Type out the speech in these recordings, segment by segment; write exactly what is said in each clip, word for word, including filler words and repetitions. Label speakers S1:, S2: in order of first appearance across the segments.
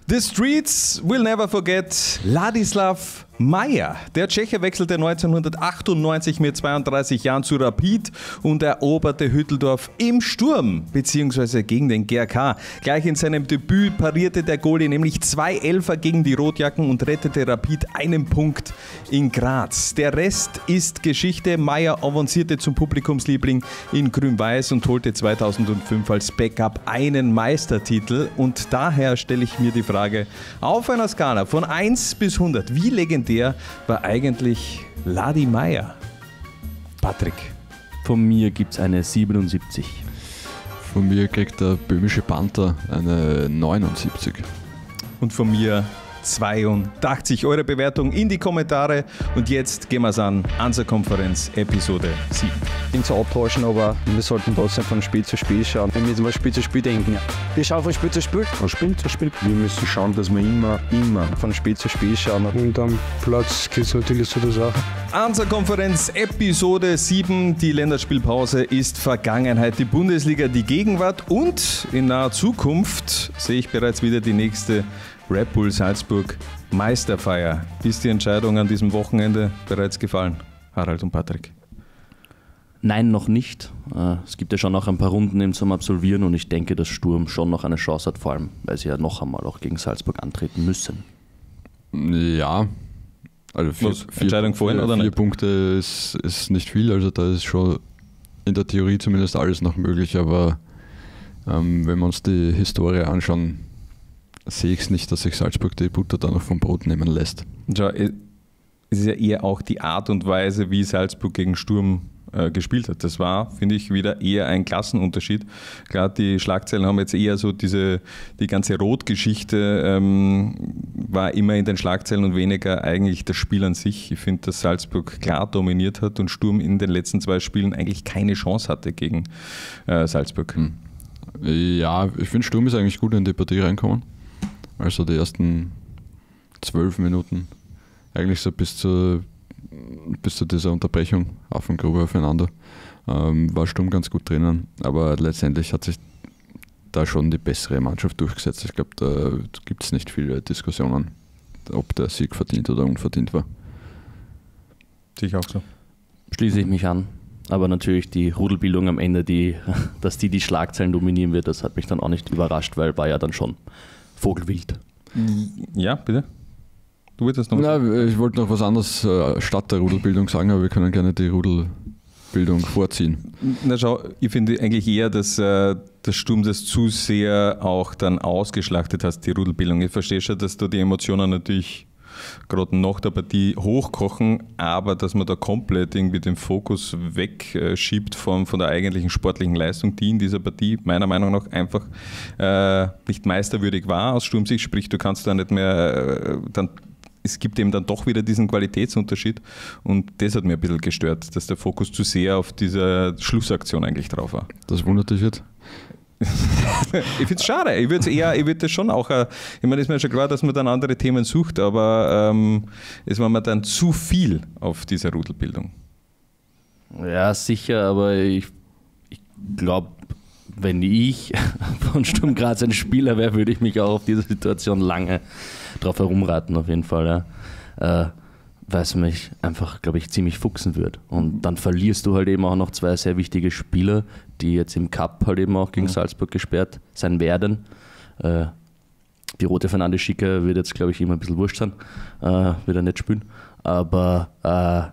S1: The Streets will never forget Ladislav Mayer. Der Tscheche wechselte neunzehnhundertachtundneunzig mit zweiunddreißig Jahren zu Rapid und eroberte Hütteldorf im Sturm, beziehungsweise gegen den G R K. Gleich in seinem Debüt parierte der Goalie nämlich zwei Elfer gegen die Rotjacken und rettete Rapid einen Punkt in Graz. Der Rest ist Geschichte. Mayer avancierte zum Publikumsliebling in Grün-Weiß und holte zweitausendfünf als Backup einen Meistertitel. Und daher stelle ich mir die Frage, auf einer Skala von eins bis hundert, wie legendär war eigentlich Ladi Mayer? Patrick.
S2: Von mir gibt es eine siebenundsiebzig.
S3: Von mir kriegt der böhmische Panther eine neunundsiebzig.
S1: Und von mir zweiundachtzig. Eure Bewertung in die Kommentare. Und jetzt gehen wir es an. Hansa-Konferenz Episode sieben.
S4: Zu abtauschen, aber wir sollten trotzdem von Spiel zu Spiel schauen. Wir müssen von Spiel zu Spiel denken. Wir schauen von Spiel zu Spiel.
S5: Von Spiel zu Spiel. Wir müssen schauen, dass wir immer, immer
S4: von Spiel zu Spiel schauen.
S5: Und am Platz geht es natürlich zu der Sache.
S1: Hansa-Konferenz Episode sieben. Die Länderspielpause ist Vergangenheit. Die Bundesliga die Gegenwart. Und in naher Zukunft sehe ich bereits wieder die nächste Red Bull Salzburg Meisterfeier. Ist die Entscheidung an diesem Wochenende bereits gefallen? Harald und Patrick.
S2: Nein, noch nicht. Es gibt ja schon noch ein paar Runden eben zum Absolvieren und ich denke, dass Sturm schon noch eine Chance hat, vor allem, weil sie ja noch einmal auch gegen Salzburg antreten müssen.
S3: Ja, also vier,
S1: Was,
S3: vier,
S1: Entscheidung vorhin
S3: vier,
S1: oder
S3: vier
S1: nicht?
S3: Punkte ist, ist nicht viel, also da ist schon in der Theorie zumindest alles noch möglich, aber ähm, wenn wir uns die Historie anschauen, sehe ich es nicht, dass sich Salzburg die Butter da noch vom Brot nehmen lässt.
S1: Schau, es ist ja eher auch die Art und Weise, wie Salzburg gegen Sturm äh, gespielt hat. Das war, finde ich, wieder eher ein Klassenunterschied. Klar, die Schlagzeilen haben jetzt eher so diese, die ganze Rot-Geschichte ähm, war immer in den Schlagzeilen und weniger eigentlich das Spiel an sich. Ich finde, dass Salzburg klar dominiert hat und Sturm in den letzten zwei Spielen eigentlich keine Chance hatte gegen äh, Salzburg.
S3: Hm. Ja, ich finde, Sturm ist eigentlich gut in die Partie reinkommen. Also die ersten zwölf Minuten, eigentlich so bis zu, bis zu dieser Unterbrechung auf und Grube aufeinander, ähm, war Sturm ganz gut drinnen. Aber letztendlich hat sich da schon die bessere Mannschaft durchgesetzt. Ich glaube, da gibt es nicht viele Diskussionen, ob der Sieg verdient oder unverdient war.
S1: Sehe ich auch so.
S2: Schließe ich mich an. Aber natürlich die Rudelbildung am Ende, die, dass die die Schlagzeilen dominieren wird, das hat mich dann auch nicht überrascht, weil war ja dann schon Vogelwild.
S1: Ja, bitte. Du wolltest noch was
S3: Na,
S1: sagen?
S3: ich wollte noch was anderes äh, statt der Rudelbildung sagen, aber wir können gerne die Rudelbildung vorziehen.
S1: Na schau, ich finde eigentlich eher, dass äh, der Sturm das zu sehr auch dann ausgeschlachtet hast, die Rudelbildung. Ich verstehe schon, dass da die Emotionen natürlich gerade nach der Partie hochkochen, aber dass man da komplett irgendwie den Fokus wegschiebt von, von der eigentlichen sportlichen Leistung, die in dieser Partie meiner Meinung nach einfach äh, nicht meisterwürdig war aus Sturmsicht, sprich du kannst da nicht mehr, äh, dann, es gibt eben dann doch wieder diesen Qualitätsunterschied und das hat mir ein bisschen gestört, dass der Fokus zu sehr auf dieser Schlussaktion eigentlich drauf war.
S3: Das wundert dich jetzt?
S1: Ich finde es schade. Ich würde eher, ich würde das schon auch, äh, ich meine, ist mir schon klar, dass man dann andere Themen sucht, aber ähm, es war mir dann zu viel auf dieser Rudelbildung.
S2: Ja, sicher, aber ich, ich glaube, wenn ich von Sturm Graz ein Spieler wäre, würde ich mich auch auf diese Situation lange drauf herumraten, auf jeden Fall. Ja. Äh, weil es mich einfach, glaube ich, ziemlich fuchsen wird. Und dann verlierst du halt eben auch noch zwei sehr wichtige Spieler, die jetzt im Cup halt eben auch gegen mhm. Salzburg gesperrt sein werden. Äh, die rote Fernandes Schicker wird jetzt, glaube ich, immer ein bisschen wurscht sein, äh, wird er nicht spielen. Aber äh,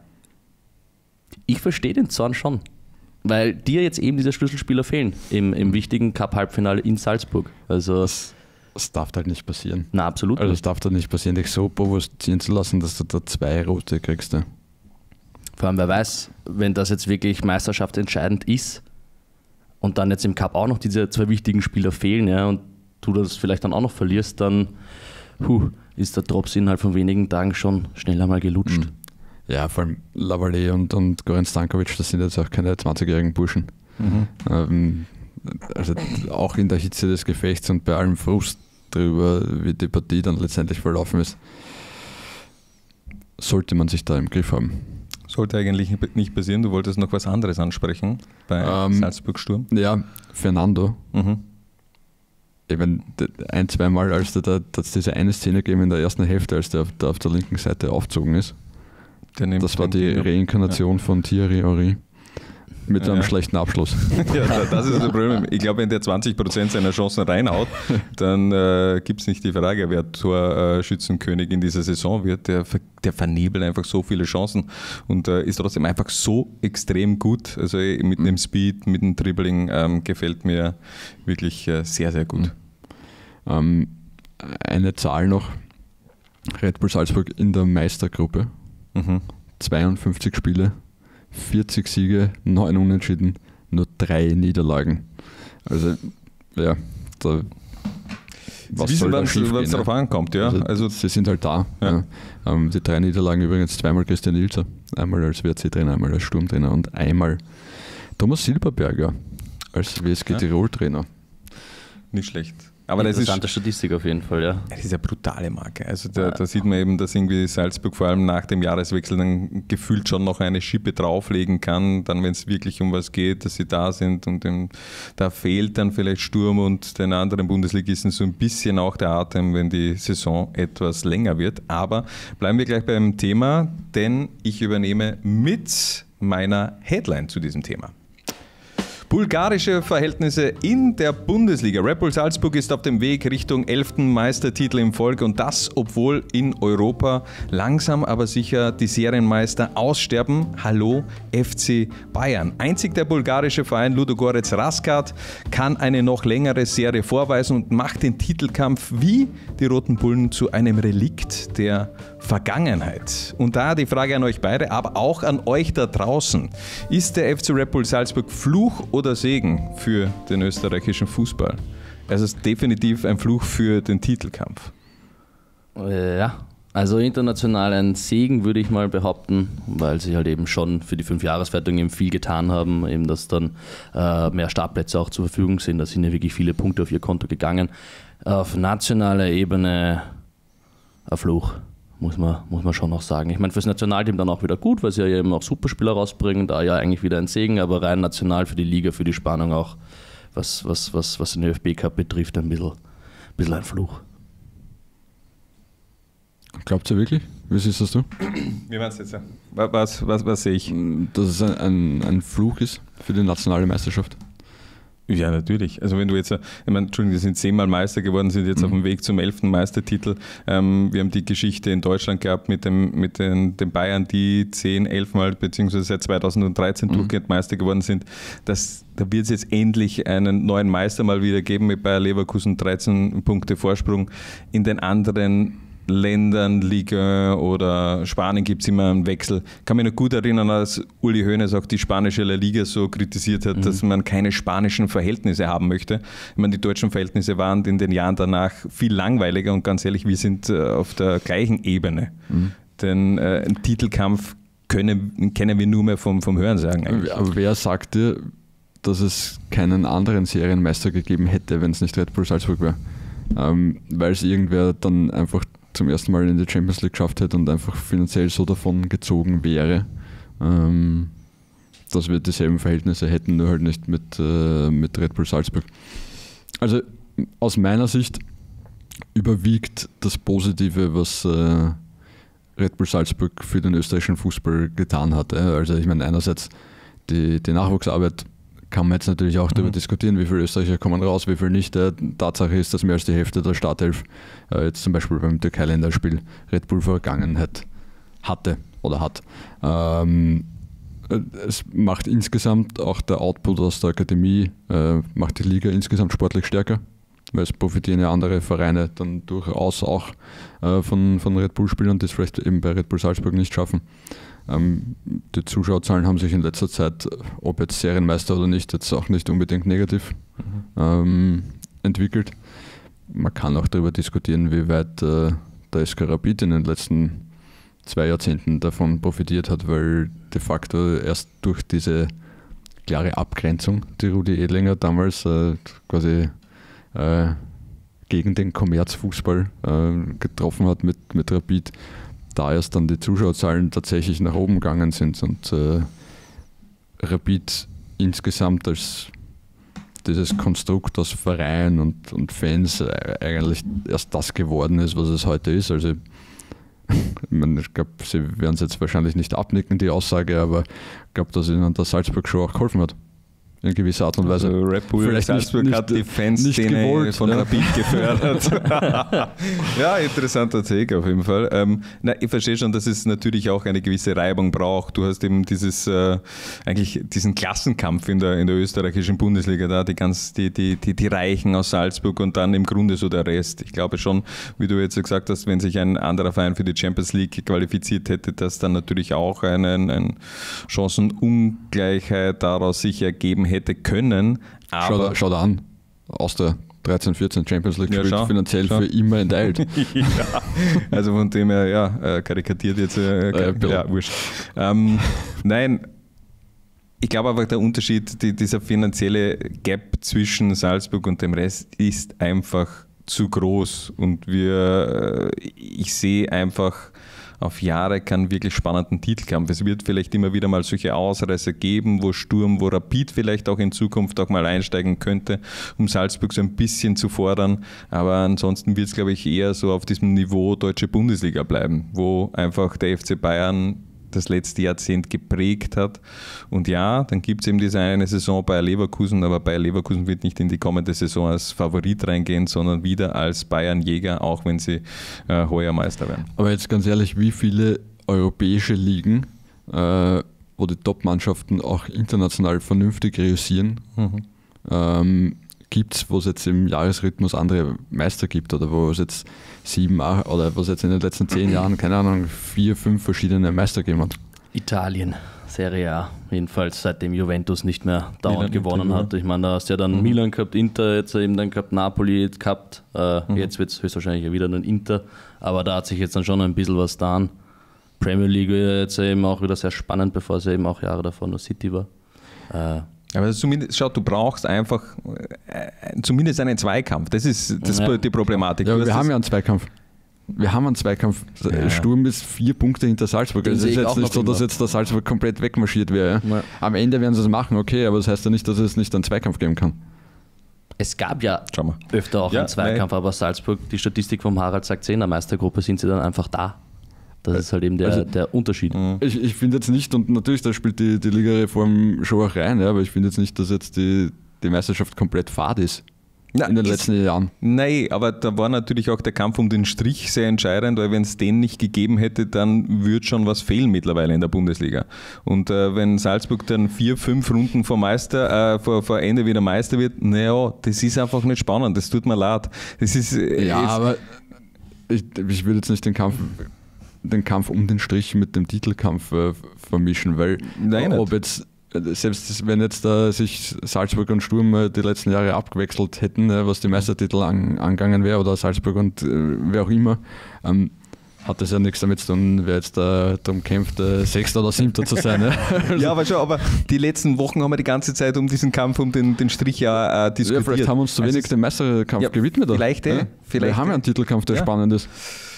S2: ich verstehe den Zorn schon, weil dir jetzt eben diese Schlüsselspieler fehlen im, im wichtigen Cup-Halbfinale in Salzburg. Also
S3: Das darf halt nicht passieren.
S2: Na, absolut
S3: Also
S2: nicht.
S3: es darf halt nicht passieren, dich so provozieren zu lassen, dass du da zwei rote kriegst. Ja.
S2: Vor allem, wer weiß, wenn das jetzt wirklich meisterschaftsentscheidend ist und dann jetzt im Cup auch noch diese zwei wichtigen Spieler fehlen, ja, und du das vielleicht dann auch noch verlierst, dann huh, ist der Drops innerhalb von wenigen Tagen schon schnell einmal gelutscht.
S3: Ja, vor allem Lavalley und, und Goran Stankovic, das sind jetzt auch keine zwanzigjährigen Burschen.
S1: Mhm.
S3: Ähm, also auch in der Hitze des Gefechts und bei allem Frust darüber, wie die Partie dann letztendlich verlaufen ist, sollte man sich da im Griff haben.
S1: Sollte eigentlich nicht passieren. Du wolltest noch was anderes ansprechen bei
S3: Ähm,
S1: Salzburg Sturm.
S3: Ja, Fernando.
S1: Mhm.
S3: ich meine, ein, zweimal, als da, da hat es diese eine Szene gegeben in der ersten Hälfte, als der auf, der auf der linken Seite aufgezogen ist. Das war die Reinkarnation ja. von Thierry Henry. Mit einem ja. schlechten Abschluss.
S1: Ja, das ist das Problem. Ich glaube, wenn der zwanzig Prozent seiner Chancen reinhaut, dann äh, gibt es nicht die Frage, wer Torschützenkönig in dieser Saison wird. Der, der vernebelt einfach so viele Chancen und äh, ist trotzdem einfach so extrem gut. Also mit mhm. dem Speed, mit dem Dribbling ähm, gefällt mir wirklich äh, sehr, sehr gut.
S3: Mhm. Ähm, eine Zahl noch. Red Bull Salzburg in der Meistergruppe. Mhm. zweiundfünfzig Spiele. vierzig Siege, neun Unentschieden, nur drei Niederlagen. Also, ja, da,
S1: was Sie wissen, wann es darauf ankommt, ja.
S3: Also,
S1: also,
S3: sie sind halt da. Ja. Ja. Ähm, die drei Niederlagen übrigens zweimal Christian Ilzer, einmal als W R C-Trainer, einmal als Sturmtrainer und einmal Thomas Silberberger als W S G ja. Tirol-Trainer.
S1: Nicht schlecht. Aber das
S2: interessante ist, Statistik auf jeden Fall, ja.
S1: Das ist eine brutale Marke. Also da, da sieht man eben, dass irgendwie Salzburg vor allem nach dem Jahreswechsel dann gefühlt schon noch eine Schippe drauflegen kann, dann wenn es wirklich um was geht, dass sie da sind und dem, da fehlt dann vielleicht Sturm und den anderen Bundesligisten so ein bisschen auch der Atem, wenn die Saison etwas länger wird. Aber bleiben wir gleich beim Thema, denn ich übernehme mit meiner Headline zu diesem Thema. Bulgarische Verhältnisse in der Bundesliga. Red Bull Salzburg ist auf dem Weg Richtung elften Meistertitel in Folge und das, obwohl in Europa langsam aber sicher die Serienmeister aussterben. Hallo F C Bayern. Einzig der bulgarische Verein Ludogorets Raskat kann eine noch längere Serie vorweisen und macht den Titelkampf wie die Roten Bullen zu einem Relikt der Vergangenheit. Und da die Frage an euch beide, aber auch an euch da draußen. Ist der F C Red Bull Salzburg Fluch oder Segen für den österreichischen Fußball? Es ist definitiv ein Fluch für den Titelkampf.
S2: Ja, also international ein Segen, würde ich mal behaupten, weil sie halt eben schon für die Fünfjahreswertung eben viel getan haben, eben dass dann äh, mehr Startplätze auch zur Verfügung sind. Da sind ja wirklich viele Punkte auf ihr Konto gegangen. Auf nationaler Ebene ein Fluch. Muss man, muss man schon noch sagen. Ich meine, fürs Nationalteam dann auch wieder gut, weil sie ja eben auch Superspieler rausbringen, da ja eigentlich wieder ein Segen, aber rein national für die Liga, für die Spannung auch, was, was, was, was den ÖFB Cup betrifft, ein bisschen, ein bisschen ein Fluch.
S3: Glaubt ihr wirklich? Wie siehst das du?
S1: Wie meinst du jetzt? Was, was, was, was sehe ich?
S3: Dass es ein, ein, ein Fluch ist für die nationale Meisterschaft?
S1: Ja, natürlich. Also wenn du jetzt, ich meine, Entschuldigung, die sind zehnmal Meister geworden, sind jetzt mhm. auf dem Weg zum elften Meistertitel. Ähm, wir haben die Geschichte in Deutschland gehabt mit, dem, mit den, den Bayern, die zehn, elfmal beziehungsweise seit zweitausenddreizehn mhm. durchgehend Meister geworden sind. Das, da wird es jetzt endlich einen neuen Meister mal wieder geben mit Bayer Leverkusen, dreizehn Punkte Vorsprung. In den anderen Ländern, Liga oder Spanien gibt es immer einen Wechsel. Ich kann mich noch gut erinnern, als Uli Hoeneß auch die spanische La Liga so kritisiert hat, mhm. dass man keine spanischen Verhältnisse haben möchte. Ich meine, die deutschen Verhältnisse waren in den Jahren danach viel langweiliger und ganz ehrlich, wir sind äh, auf der gleichen Ebene. Mhm. Denn äh, einen Titelkampf können, kennen wir nur mehr vom, vom Hörensagen eigentlich.
S3: Aber wer sagte, dass es keinen anderen Serienmeister gegeben hätte, wenn es nicht Red Bull Salzburg wäre? Ähm, weil es irgendwer dann einfach zum ersten Mal in die Champions League geschafft hätte und einfach finanziell so davon gezogen wäre, ähm, dass wir dieselben Verhältnisse hätten, nur halt nicht mit, äh, mit Red Bull Salzburg. Also aus meiner Sicht überwiegt das Positive, was äh, Red Bull Salzburg für den österreichischen Fußball getan hat. Äh. Also ich meine, einerseits die, die Nachwuchsarbeit kann man jetzt natürlich auch mhm. darüber diskutieren, wie viele Österreicher kommen raus, wie viele nicht. Äh, Tatsache ist, dass mehr als die Hälfte der Startelf äh, jetzt zum Beispiel beim Türkei-Länderspiel Red Bull Vergangenheit hatte oder hat. Ähm, es macht insgesamt auch der Output aus der Akademie, äh, macht die Liga insgesamt sportlich stärker, weil es profitieren ja andere Vereine dann durchaus auch äh, von, von Red Bull-Spielern, die es vielleicht eben bei Red Bull Salzburg nicht schaffen. Ähm, die Zuschauerzahlen haben sich in letzter Zeit, ob jetzt Serienmeister oder nicht, jetzt auch nicht unbedingt negativ mhm. ähm, entwickelt. Man kann auch darüber diskutieren, wie weit äh, der S K Rapid in den letzten zwei Jahrzehnten davon profitiert hat, weil de facto erst durch diese klare Abgrenzung, die Rudi Edlinger damals äh, quasi äh, gegen den Kommerzfußball äh, getroffen hat mit, mit Rapid, da erst dann die Zuschauerzahlen tatsächlich nach oben gegangen sind und äh, Rapid insgesamt als dieses Konstrukt aus Verein und, und Fans eigentlich erst das geworden ist, was es heute ist. Also ich, meine, ich glaube, sie werden es jetzt wahrscheinlich nicht abnicken, die Aussage, aber ich glaube, dass ihnen der Salzburg schon auch geholfen hat. In gewisser Art und Weise.
S1: Also Red Bull
S3: Vielleicht
S1: Salzburg
S3: nicht,
S1: hat die Fanszene
S3: gewollt,
S1: von
S3: ja.
S1: Rapid gefördert. Ja, interessanter Take auf jeden Fall. Ähm, na, ich verstehe schon, dass es natürlich auch eine gewisse Reibung braucht. Du hast eben dieses, äh, eigentlich diesen Klassenkampf in der, in der österreichischen Bundesliga da, die, ganz, die, die, die, die Reichen aus Salzburg und dann im Grunde so der Rest. Ich glaube schon, wie du jetzt gesagt hast, wenn sich ein anderer Verein für die Champions League qualifiziert hätte, dass dann natürlich auch eine, eine Chancenungleichheit daraus sich ergeben hätte können. Aber
S3: Schau, schau da an, aus der dreizehn vierzehn Champions League
S1: Ja,
S3: gespielt,
S1: schau,
S3: finanziell
S1: schau.
S3: für immer enteilt.
S1: ja, also von dem her, ja, äh, karikatiert jetzt, äh,
S3: Äh,
S1: ja, wurscht. Ähm, nein, ich glaube aber, der Unterschied, die, dieser finanzielle Gap zwischen Salzburg und dem Rest ist einfach zu groß und wir, äh, ich sehe einfach, auf Jahre keinen wirklich spannenden Titelkampf. Es wird vielleicht immer wieder mal solche Ausreißer geben, wo Sturm, wo Rapid vielleicht auch in Zukunft auch mal einsteigen könnte, um Salzburg so ein bisschen zu fordern. Aber ansonsten wird es, glaube ich, eher so auf diesem Niveau Deutsche Bundesliga bleiben, wo einfach der F C Bayern das letzte Jahrzehnt geprägt hat. Und ja, dann gibt es eben diese eine Saison Bayer Leverkusen, aber Bayer Leverkusen wird nicht in die kommende Saison als Favorit reingehen, sondern wieder als Bayern-Jäger, auch wenn sie äh, heuer Meister werden.
S3: Aber jetzt ganz ehrlich, wie viele europäische Ligen, äh, wo die Top-Mannschaften auch international vernünftig reüssieren,
S1: Mhm.
S3: ähm, gibt es, wo es jetzt im Jahresrhythmus andere Meister gibt oder wo es jetzt sieben, acht, oder was jetzt in den letzten zehn Jahren, keine Ahnung, vier, fünf verschiedene Meister gegeben hat.
S2: Italien, Serie A, jedenfalls seitdem Juventus nicht mehr dauernd
S1: Milan,
S2: gewonnen
S1: Inter,
S2: hat. Ich meine, da hast du ja dann
S1: Mhm.
S2: Milan gehabt, Inter, jetzt eben dann gehabt, Napoli gehabt. Äh,
S1: Mhm.
S2: Jetzt wird es höchstwahrscheinlich wieder ein Inter, aber da hat sich jetzt dann schon ein bisschen was getan. Premier League wird jetzt eben auch wieder sehr spannend, bevor es eben auch Jahre davor nur City war. Äh,
S1: Aber zumindest, schau, du brauchst einfach äh, zumindest einen Zweikampf. Das ist, das
S2: Ja.
S1: ist die Problematik.
S3: Ja,
S1: Du
S3: aber wir
S1: hast
S3: haben
S1: das-
S3: ja einen Zweikampf. Wir haben einen Zweikampf.
S1: Ja.
S3: Sturm ist vier Punkte hinter Salzburg.
S2: Den
S3: Es
S2: sehe
S3: ist
S2: ich
S3: jetzt
S2: auch
S3: nicht
S2: noch
S3: so, dass
S2: immer.
S3: jetzt der Salzburg komplett wegmarschiert wäre. Ja?
S2: Ja.
S3: Am Ende werden sie es machen, okay, aber das heißt ja nicht, dass es nicht einen Zweikampf geben kann.
S2: Es gab ja
S1: Schau mal.
S2: öfter auch
S1: Ja,
S2: einen Zweikampf, aber Salzburg, die Statistik vom Harald sagt, in der Meistergruppe sind sie dann einfach da. Das ist halt eben der,
S3: Also-
S2: der Unterschied.
S3: Ich, ich finde jetzt nicht, und natürlich, da spielt die, die Ligareform schon auch rein, ja, aber ich finde jetzt nicht, dass jetzt die, die Meisterschaft komplett fad ist
S1: Na,
S3: in den
S1: ist-
S3: letzten Jahren.
S1: Nein, aber da war natürlich auch der Kampf um den Strich sehr entscheidend, weil wenn es den nicht gegeben hätte, dann würde schon was fehlen mittlerweile in der Bundesliga. Und äh, wenn Salzburg dann vier, fünf Runden vor, Meister, äh, vor, vor Ende wieder Meister wird, naja, das ist einfach nicht spannend, das tut mir leid. Das ist, äh,
S3: Ja,
S1: ist,
S3: aber ich, ich würde jetzt nicht den Kampf, den Kampf um den Strich mit dem Titelkampf äh, vermischen, weil
S1: Nein,
S3: ob jetzt, selbst wenn jetzt da sich Salzburg und Sturm äh, die letzten Jahre abgewechselt hätten, äh, was die Meistertitel an, angegangen wäre, oder Salzburg und äh, wer auch immer, ähm, hat das ja nichts damit zu tun, wer jetzt da darum kämpft, äh, Sechster oder Siebter zu sein. Ne?
S1: ja, aber schon, aber die letzten Wochen haben wir die ganze Zeit um diesen Kampf um den, den Strich ja äh, diskutiert.
S3: Ja, vielleicht haben wir uns zu
S1: Also
S3: wenig
S1: es-
S3: dem Meisterkampf
S1: Ja,
S3: gewidmet. oder?
S1: vielleicht, eh,
S3: Ja?
S1: vielleicht
S3: Wir haben
S1: eh.
S3: ja einen Titelkampf, der
S1: Ja.
S3: spannend ist.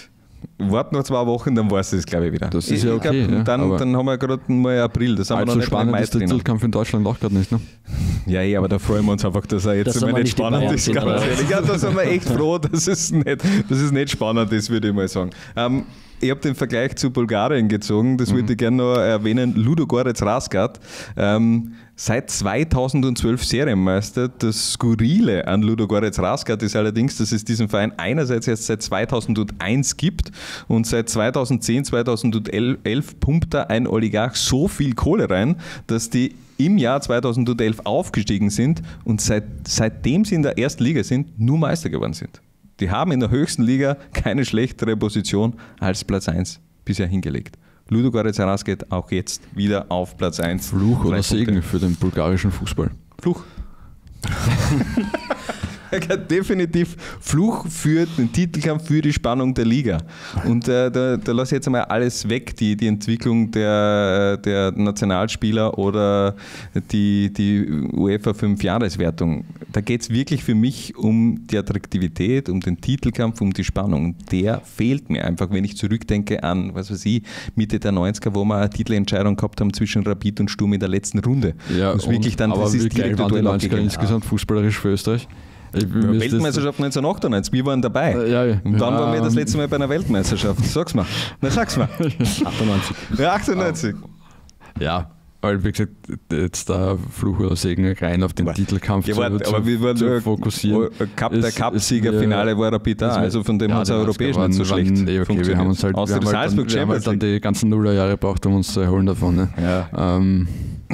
S1: Wart noch zwei Wochen, dann war es das, glaube ich, wieder.
S3: Das ist
S1: Ich-
S3: ja
S1: ich glaub,
S3: okay, ja,
S1: dann,
S3: aber-
S1: dann haben wir gerade mal April, das haben wir
S3: Allzu
S1: noch nicht mal im
S3: spannend
S1: Mai
S3: ist der
S1: drinnen.
S3: Titelkampf in Deutschland auch gerade nicht. Ne?
S1: Ja, ja, aber da freuen wir uns einfach, dass er jetzt
S2: Dass
S1: immer
S2: wir
S1: nicht
S2: nicht die
S1: spannend
S2: Bayern
S1: ist.
S2: sind,
S1: Ganz
S2: oder?
S1: ehrlich. Ja, da sind wir echt froh, dass es nicht, dass es nicht spannend ist, würde ich mal sagen. Ähm, ich habe den Vergleich zu Bulgarien gezogen, das würde ich gerne noch erwähnen. Ludogorets Razgrad, ähm, seit zweitausendzwölf Serienmeister. Das Skurrile an Ludogorets Razgrad ist allerdings, dass es diesen Verein einerseits erst seit zweitausendeins gibt und seit zweitausendzehn, zweitausendelf pumpt da ein Oligarch so viel Kohle rein, dass die im Jahr zweitausendelf aufgestiegen sind und seit, seitdem sie in der ersten Liga sind, nur Meister geworden sind. Die haben in der höchsten Liga keine schlechtere Position als Platz eins bisher hingelegt. Ludogorets Razgrad auch jetzt wieder auf Platz eins.
S3: Fluch
S1: Drei
S3: oder
S1: Punkte.
S3: Segen für den bulgarischen Fußball.
S1: Fluch. definitiv Fluch für den Titelkampf, für die Spannung der Liga. Und äh, da, da lasse ich jetzt einmal alles weg, die, die Entwicklung der, der Nationalspieler oder die, die UEFA fünf-Jahres-Wertung. Da geht es wirklich für mich um die Attraktivität, um den Titelkampf, um die Spannung. Der fehlt mir einfach, wenn ich zurückdenke an, was weiß ich, Mitte der neunziger, wo wir eine Titelentscheidung gehabt haben zwischen Rapid und Sturm in der letzten Runde.
S3: Ja,
S1: und wirklich dann,
S3: aber
S1: das ist
S3: wie geil
S1: direkt
S3: waren die
S1: Duell
S3: neunziger
S1: abgegangen.
S3: insgesamt fußballerisch für Österreich? Ich,
S1: Ja, Weltmeisterschaft neunzehnhundertachtundneunzig, wir waren dabei.
S3: Äh, ja, ja.
S1: Und dann
S3: Ja,
S1: waren wir das
S3: ähm,
S1: letzte Mal bei einer Weltmeisterschaft. Sag's mal. Na, sag's mal.
S2: achtundneunzig.
S1: Ja, achtundneunzig.
S3: Ja, weil wie gesagt, jetzt da Fluch oder Segen rein auf den Titelkampf
S1: Ja,
S3: zu,
S1: warte,
S3: zu,
S1: aber wir waren
S3: zu
S1: äh,
S3: fokussieren.
S1: Cup, der
S3: ist-
S1: Cup-Sieger-Finale
S3: ist-
S1: war Rapid da,
S3: ist-
S1: also von dem
S3: ja,
S1: hat es
S3: die
S1: europäisch
S3: waren-
S1: nicht so
S3: waren-
S1: schlecht
S3: eh okay, wir haben uns halt, wir
S1: Außer
S3: haben
S1: das
S3: halt, dann,
S1: Salzburg
S3: wir haben halt
S1: Champions
S3: dann
S1: League.
S3: die ganzen Nullerjahre gebraucht, um uns zu erholen davon. Ne?
S1: Ja.
S3: Ähm,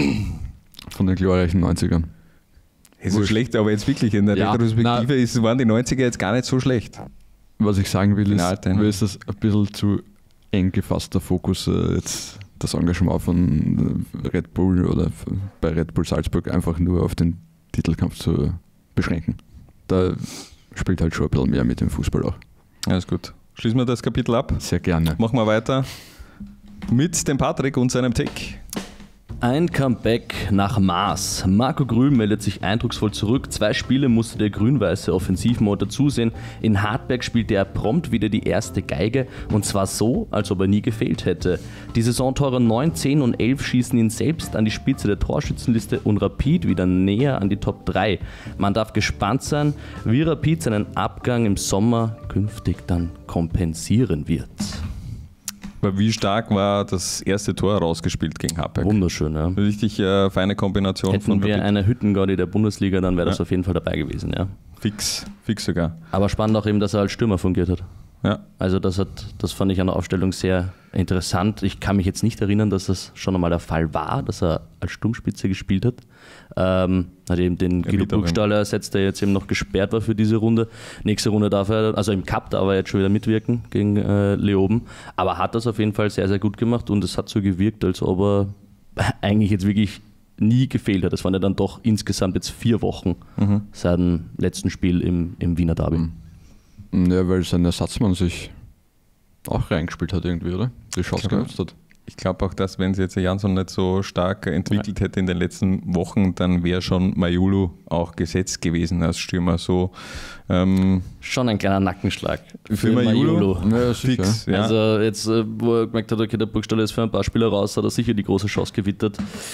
S3: von den glorreichen neunzigern.
S1: Es ist schlecht, aber jetzt wirklich in der
S3: Ja,
S1: Retrospektive
S3: na-
S1: ist, waren die neunziger jetzt gar nicht so schlecht.
S3: Was ich sagen will, ist,
S1: Genau, dann.
S3: mir ist das ein bisschen zu eng gefasster Fokus, äh, jetzt das Engagement von äh, Red Bull oder f- bei Red Bull Salzburg einfach nur auf den Titelkampf zu beschränken. Da spielt halt schon ein bisschen mehr mit dem Fußball auch.
S1: Alles gut. Schließen wir das Kapitel ab.
S3: Sehr gerne.
S1: Machen wir weiter mit dem Patrick und seinem Tick.
S2: Ein Comeback nach Maß. Marco Grüll meldet sich eindrucksvoll zurück. Zwei Spiele musste der grün-weiße Offensivmotor zusehen. In Hartberg spielte er prompt wieder die erste Geige und zwar so, als ob er nie gefehlt hätte. Die Saisontore neun, zehn und elf schießen ihn selbst an die Spitze der Torschützenliste und Rapid wieder näher an die Top drei. Man darf gespannt sein, wie Rapid seinen Abgang im Sommer künftig dann kompensieren wird.
S1: Aber wie stark war das erste Tor rausgespielt gegen Hartberg?
S2: Wunderschön, ja.
S1: Richtig äh, feine Kombination
S2: Hätten
S1: von
S2: wir
S1: Rapid.
S2: eine Hüttengaudi der Bundesliga, dann wäre das
S1: Ja.
S2: auf jeden Fall dabei gewesen, ja.
S1: Fix, fix sogar.
S2: Aber spannend auch eben, dass er als Stürmer fungiert hat.
S1: Ja.
S2: Also das, hat, das fand ich an der Aufstellung sehr interessant. Ich kann mich jetzt nicht erinnern, dass das schon einmal der Fall war, dass er als Sturmspitze gespielt hat. Ähm, hat eben den Guido
S1: Wiederum.
S2: Burgstaller ersetzt, der jetzt eben noch gesperrt war für diese Runde. Nächste Runde darf er, also im Cup darf er jetzt schon wieder mitwirken gegen äh, Leoben. Aber hat das auf jeden Fall sehr, sehr gut gemacht und es hat so gewirkt, als ob er eigentlich jetzt wirklich nie gefehlt hat. Das waren ja dann doch insgesamt jetzt vier Wochen
S1: Mhm.
S2: seit dem letzten Spiel im, im Wiener Derby.
S3: Mhm. Ja, weil sein Ersatzmann sich auch reingespielt hat irgendwie, oder? Die Chance
S1: Klar.
S3: genutzt hat.
S1: Ich glaube auch, dass wenn sich jetzt der Jansson nicht so stark entwickelt hätte in den letzten Wochen, dann wäre schon Majulu auch gesetzt gewesen als Stürmer. So ähm,
S2: Schon ein kleiner Nackenschlag
S1: für Majulu
S3: Ja,
S1: fix. Ja.
S2: Also jetzt, äh, wo er gemerkt hat, okay, der Burgstaller ist für ein paar Spieler raus, hat er sicher die große Chance gewittert.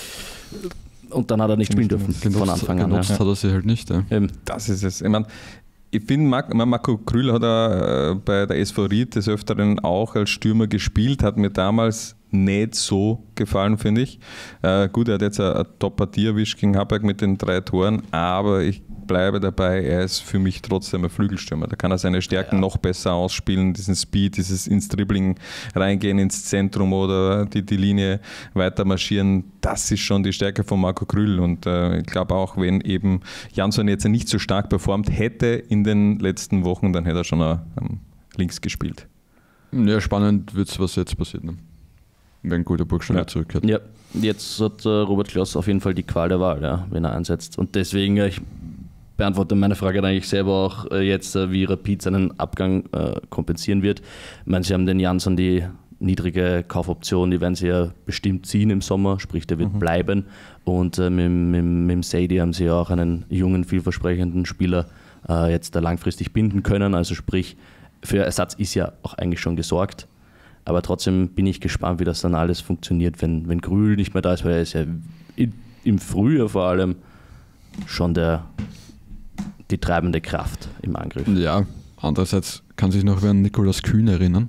S2: Und dann hat er nicht spielen dürfen von
S3: Genutzt,
S2: Anfang an.
S3: genutzt
S2: Ja.
S3: hat er sie halt nicht. Ja.
S2: Eben.
S1: Das ist es. Ich meine, ich finde, Marc, Marco Krüll hat er äh, bei der S V Ried des Öfteren auch als Stürmer gespielt, hat mir damals nicht so gefallen, finde ich. Äh, gut, er hat jetzt eine, eine Top-Partie erwischt gegen Hartberg mit den drei Toren, aber ich bleibe dabei, er ist für mich trotzdem ein Flügelstürmer. Da kann er seine Stärken ja. noch besser ausspielen, diesen Speed, dieses ins Dribbling reingehen ins Zentrum oder die, die Linie weiter marschieren. Das ist schon die Stärke von Marco Krüll und äh, ich glaube auch, wenn eben Jansson jetzt nicht so stark performt hätte in den letzten Wochen, dann hätte er schon äh, links gespielt.
S3: Ja, spannend wird es, was jetzt passiert, ne? Wenn guter Burgstaller
S1: Ja.
S3: zurückkehrt.
S2: Ja, jetzt hat äh, Robert Klaus auf jeden Fall die Qual der Wahl, ja, wenn er einsetzt. Und deswegen, äh, ich beantworte meine Frage dann eigentlich selber auch äh, jetzt, äh, wie Rapid seinen Abgang äh, kompensieren wird. Ich meine, sie haben den Jansson die niedrige Kaufoption, die werden sie ja bestimmt ziehen im Sommer, sprich, der wird mhm. bleiben. Und äh, mit, mit, mit dem Sadie haben sie ja auch einen jungen, vielversprechenden Spieler äh, jetzt da langfristig binden können. Also sprich, für Ersatz ist ja auch eigentlich schon gesorgt. Aber trotzdem bin ich gespannt, wie das dann alles funktioniert, wenn, wenn Grühl nicht mehr da ist, weil er ist ja in, im Frühjahr vor allem schon der, die treibende Kraft im Angriff.
S3: Ja, andererseits kann sich noch wer an Nikolaus Kühn erinnern.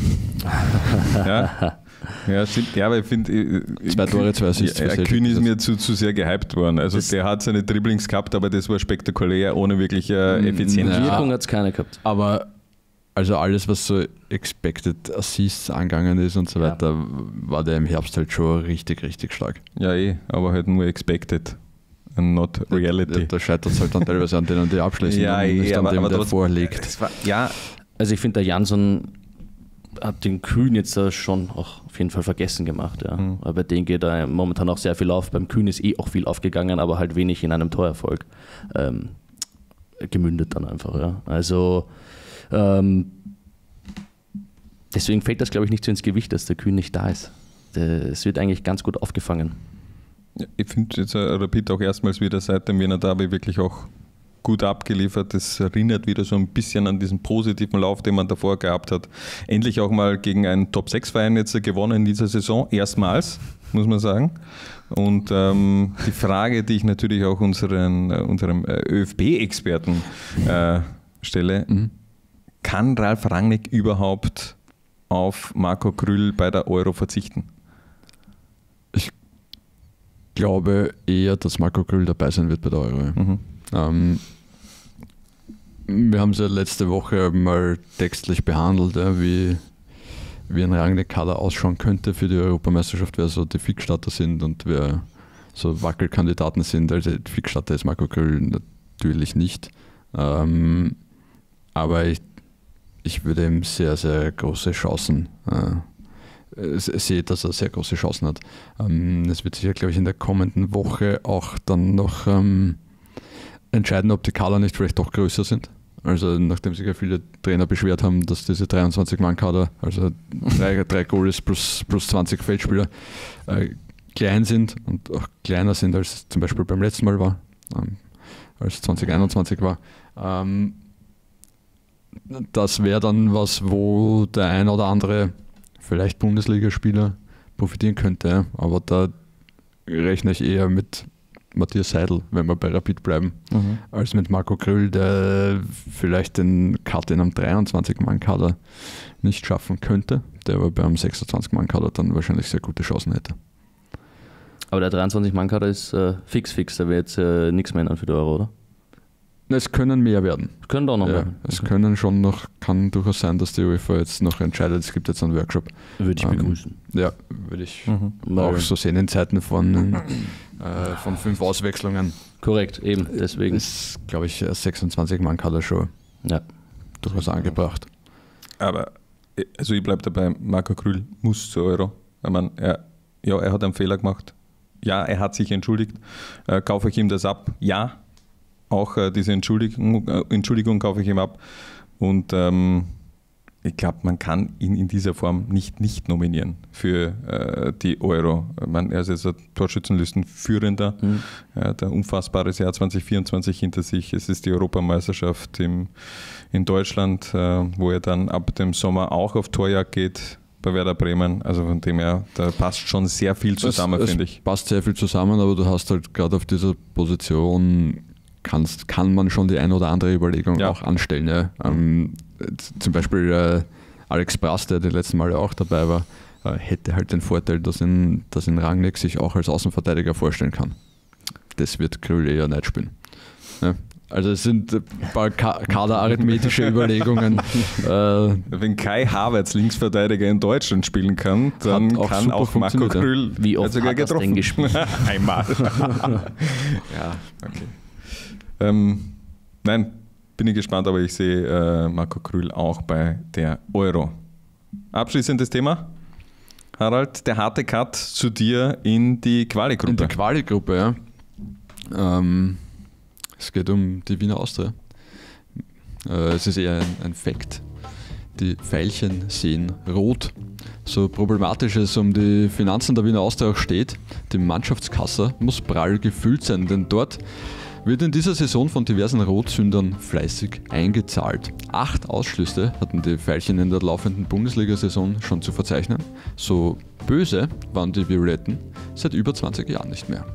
S1: Ja, ja, stimmt. Ja, aber ich finde,
S3: Zwei Tore, zwei Assists.
S1: ja,
S3: für
S1: Kühn
S3: Celtic.
S1: ist mir zu, zu sehr gehypt worden. Also
S2: Das-
S1: der hat seine Dribblings gehabt, aber das war spektakulär, ohne wirklich äh, Effizienz.
S3: Ja.
S2: Wirkung hat es keine gehabt.
S3: Aber also alles, was so Expected Assists angegangen ist und so
S2: Ja.
S3: weiter, war der im Herbst halt schon richtig, richtig stark.
S1: Ja, eh, aber halt nur expected and not reality.
S3: Da, da scheitert es halt dann teilweise an denen, die abschließen
S1: Ja,
S3: und
S1: eh,
S3: nicht an
S1: aber-
S3: dem,
S1: aber
S3: der
S1: trotzdem-
S3: vorlegt.
S1: Das war, ja,
S2: Also ich finde, der Jansson hat den Kühn jetzt äh, schon auch auf jeden Fall vergessen gemacht. Ja.
S1: Mhm.
S2: Aber bei denen geht da momentan auch sehr viel auf. Beim Kühn ist eh auch viel aufgegangen, aber halt wenig in einem Torerfolg. Ähm, gemündet dann einfach. Ja. Also ähm, deswegen fällt das, glaube ich, nicht so ins Gewicht, dass der Kühn nicht da ist. Es wird eigentlich ganz gut aufgefangen.
S1: Ja, ich finde jetzt Rapid auch erstmals wieder seit dem Wiener Derby wirklich auch gut abgeliefert. Das erinnert wieder so ein bisschen an diesen positiven Lauf, den man davor gehabt hat. Endlich auch mal gegen einen Top sechs Verein jetzt gewonnen in dieser Saison. Erstmals, muss man sagen. Und ähm, die Frage, die ich natürlich auch unseren, äh, unserem äh, ÖFB-Experten äh, stelle, mhm. kann Ralf Rangnick überhaupt auf Marco Krüll bei der Euro verzichten?
S3: Ich glaube eher, dass Marco Krüll dabei sein wird bei der Euro. Mhm. Ähm, wir haben es ja letzte Woche mal textlich behandelt, ja, wie, wie ein Rangnick-Kader ausschauen könnte für die Europameisterschaft, wer so die Fixstarter sind und wer so Wackelkandidaten sind. Also die Fixstarter ist Marco Krüll natürlich nicht. Ähm, aber ich, ich würde ihm sehr, sehr große Chancen äh, sehe, dass er sehr große Chancen hat. Ähm, es wird sicher, glaube ich, in der kommenden Woche auch dann noch ähm, entscheiden, ob die Kader nicht vielleicht doch größer sind. Also nachdem sich ja viele Trainer beschwert haben, dass diese dreiundzwanzig-Mann-Kader, also drei, drei Goalies plus, plus zwanzig Feldspieler, äh, klein sind und auch kleiner sind, als es zum Beispiel beim letzten Mal war, ähm, als zwanzig einundzwanzig war. Ähm, das wäre dann was, wo der ein oder andere vielleicht Bundesligaspieler profitieren könnte, aber da rechne ich eher mit Matthias Seidel, wenn wir bei Rapid bleiben, mhm. als mit Marco Krüll, der vielleicht den Cut in einem dreiundzwanzig-Mann-Kader nicht schaffen könnte, der aber beim sechsundzwanzig-Mann-Kader dann wahrscheinlich sehr gute Chancen hätte.
S2: Aber der dreiundzwanzig-Mann-Kader ist äh, fix, fix, da wird jetzt äh, nichts mehr ändern für die Euro, oder?
S3: Es können mehr werden.
S2: Es können doch noch
S3: ja,
S2: mehr.
S3: Es okay. können schon noch, kann durchaus sein, dass die UEFA jetzt noch entscheidet, es gibt jetzt einen Workshop.
S2: Würde ich ähm, begrüßen.
S3: Ja, würde ich
S2: mhm.
S3: auch so sehen in Zeiten von, äh, von fünf Auswechslungen.
S2: Korrekt, eben, deswegen.
S3: Ist, glaube ich, sechsundzwanzig-Mann-Kader schon
S2: ja.
S3: durchaus angebracht.
S1: Aber, also ich bleibe dabei, Marco Krüll muss zur Euro. Ich meine, er, ja, er hat einen Fehler gemacht. Ja, er hat sich entschuldigt. Äh, kaufe ich ihm das ab? Ja. Auch äh, diese Entschuldigung, äh, Entschuldigung kaufe ich ihm ab. Und ähm, ich glaube, man kann ihn in dieser Form nicht nicht nominieren für äh, die Euro. Man, er ist jetzt ein Torschützenlistenführender, mhm. ja, der unfassbares Jahr zwanzig vierundzwanzig hinter sich. Es ist die Europameisterschaft im, in Deutschland, äh, wo er dann ab dem Sommer auch auf Torjagd geht bei Werder Bremen. Also von dem her, da passt schon sehr viel zusammen, finde ich.
S3: Passt sehr viel zusammen, aber du hast halt gerade auf dieser Position Kannst, kann man schon die ein oder andere Überlegung ja. auch anstellen. Ja. Ähm, zum Beispiel äh, Alex Brass, der die letzten Male auch dabei war, äh, hätte halt den Vorteil, dass in, dass in Rangnick sich auch als Außenverteidiger vorstellen kann. Das wird Krüll eher nicht spielen. Ja. Also es sind ein paar Ka- kaderarithmetische Überlegungen. äh,
S1: Wenn Kai Havertz Linksverteidiger in Deutschland spielen kann, dann auch kann auch Marco Krüll.
S2: Wie oft hat das denn gespielt?
S1: Einmal. Ja, okay. Ähm, nein, bin ich gespannt, aber ich sehe äh, Marco Krüll auch bei der Euro. Abschließendes Thema. Harald, der harte Cut zu dir in die Quali-Gruppe.
S3: In die Quali-Gruppe, ja. Ähm, es geht um die Wiener Austria. Äh, es ist eher ein, ein Fakt. Die Veilchen sehen rot. So problematisch es um die Finanzen der Wiener Austria auch steht, die Mannschaftskasse muss prall gefüllt sein, denn dort wird in dieser Saison von diversen Rotsündern fleißig eingezahlt. Acht Ausschlüsse hatten die Veilchen in der laufenden Bundesliga-Saison schon zu verzeichnen. So böse waren die Violetten seit über zwanzig Jahren nicht mehr.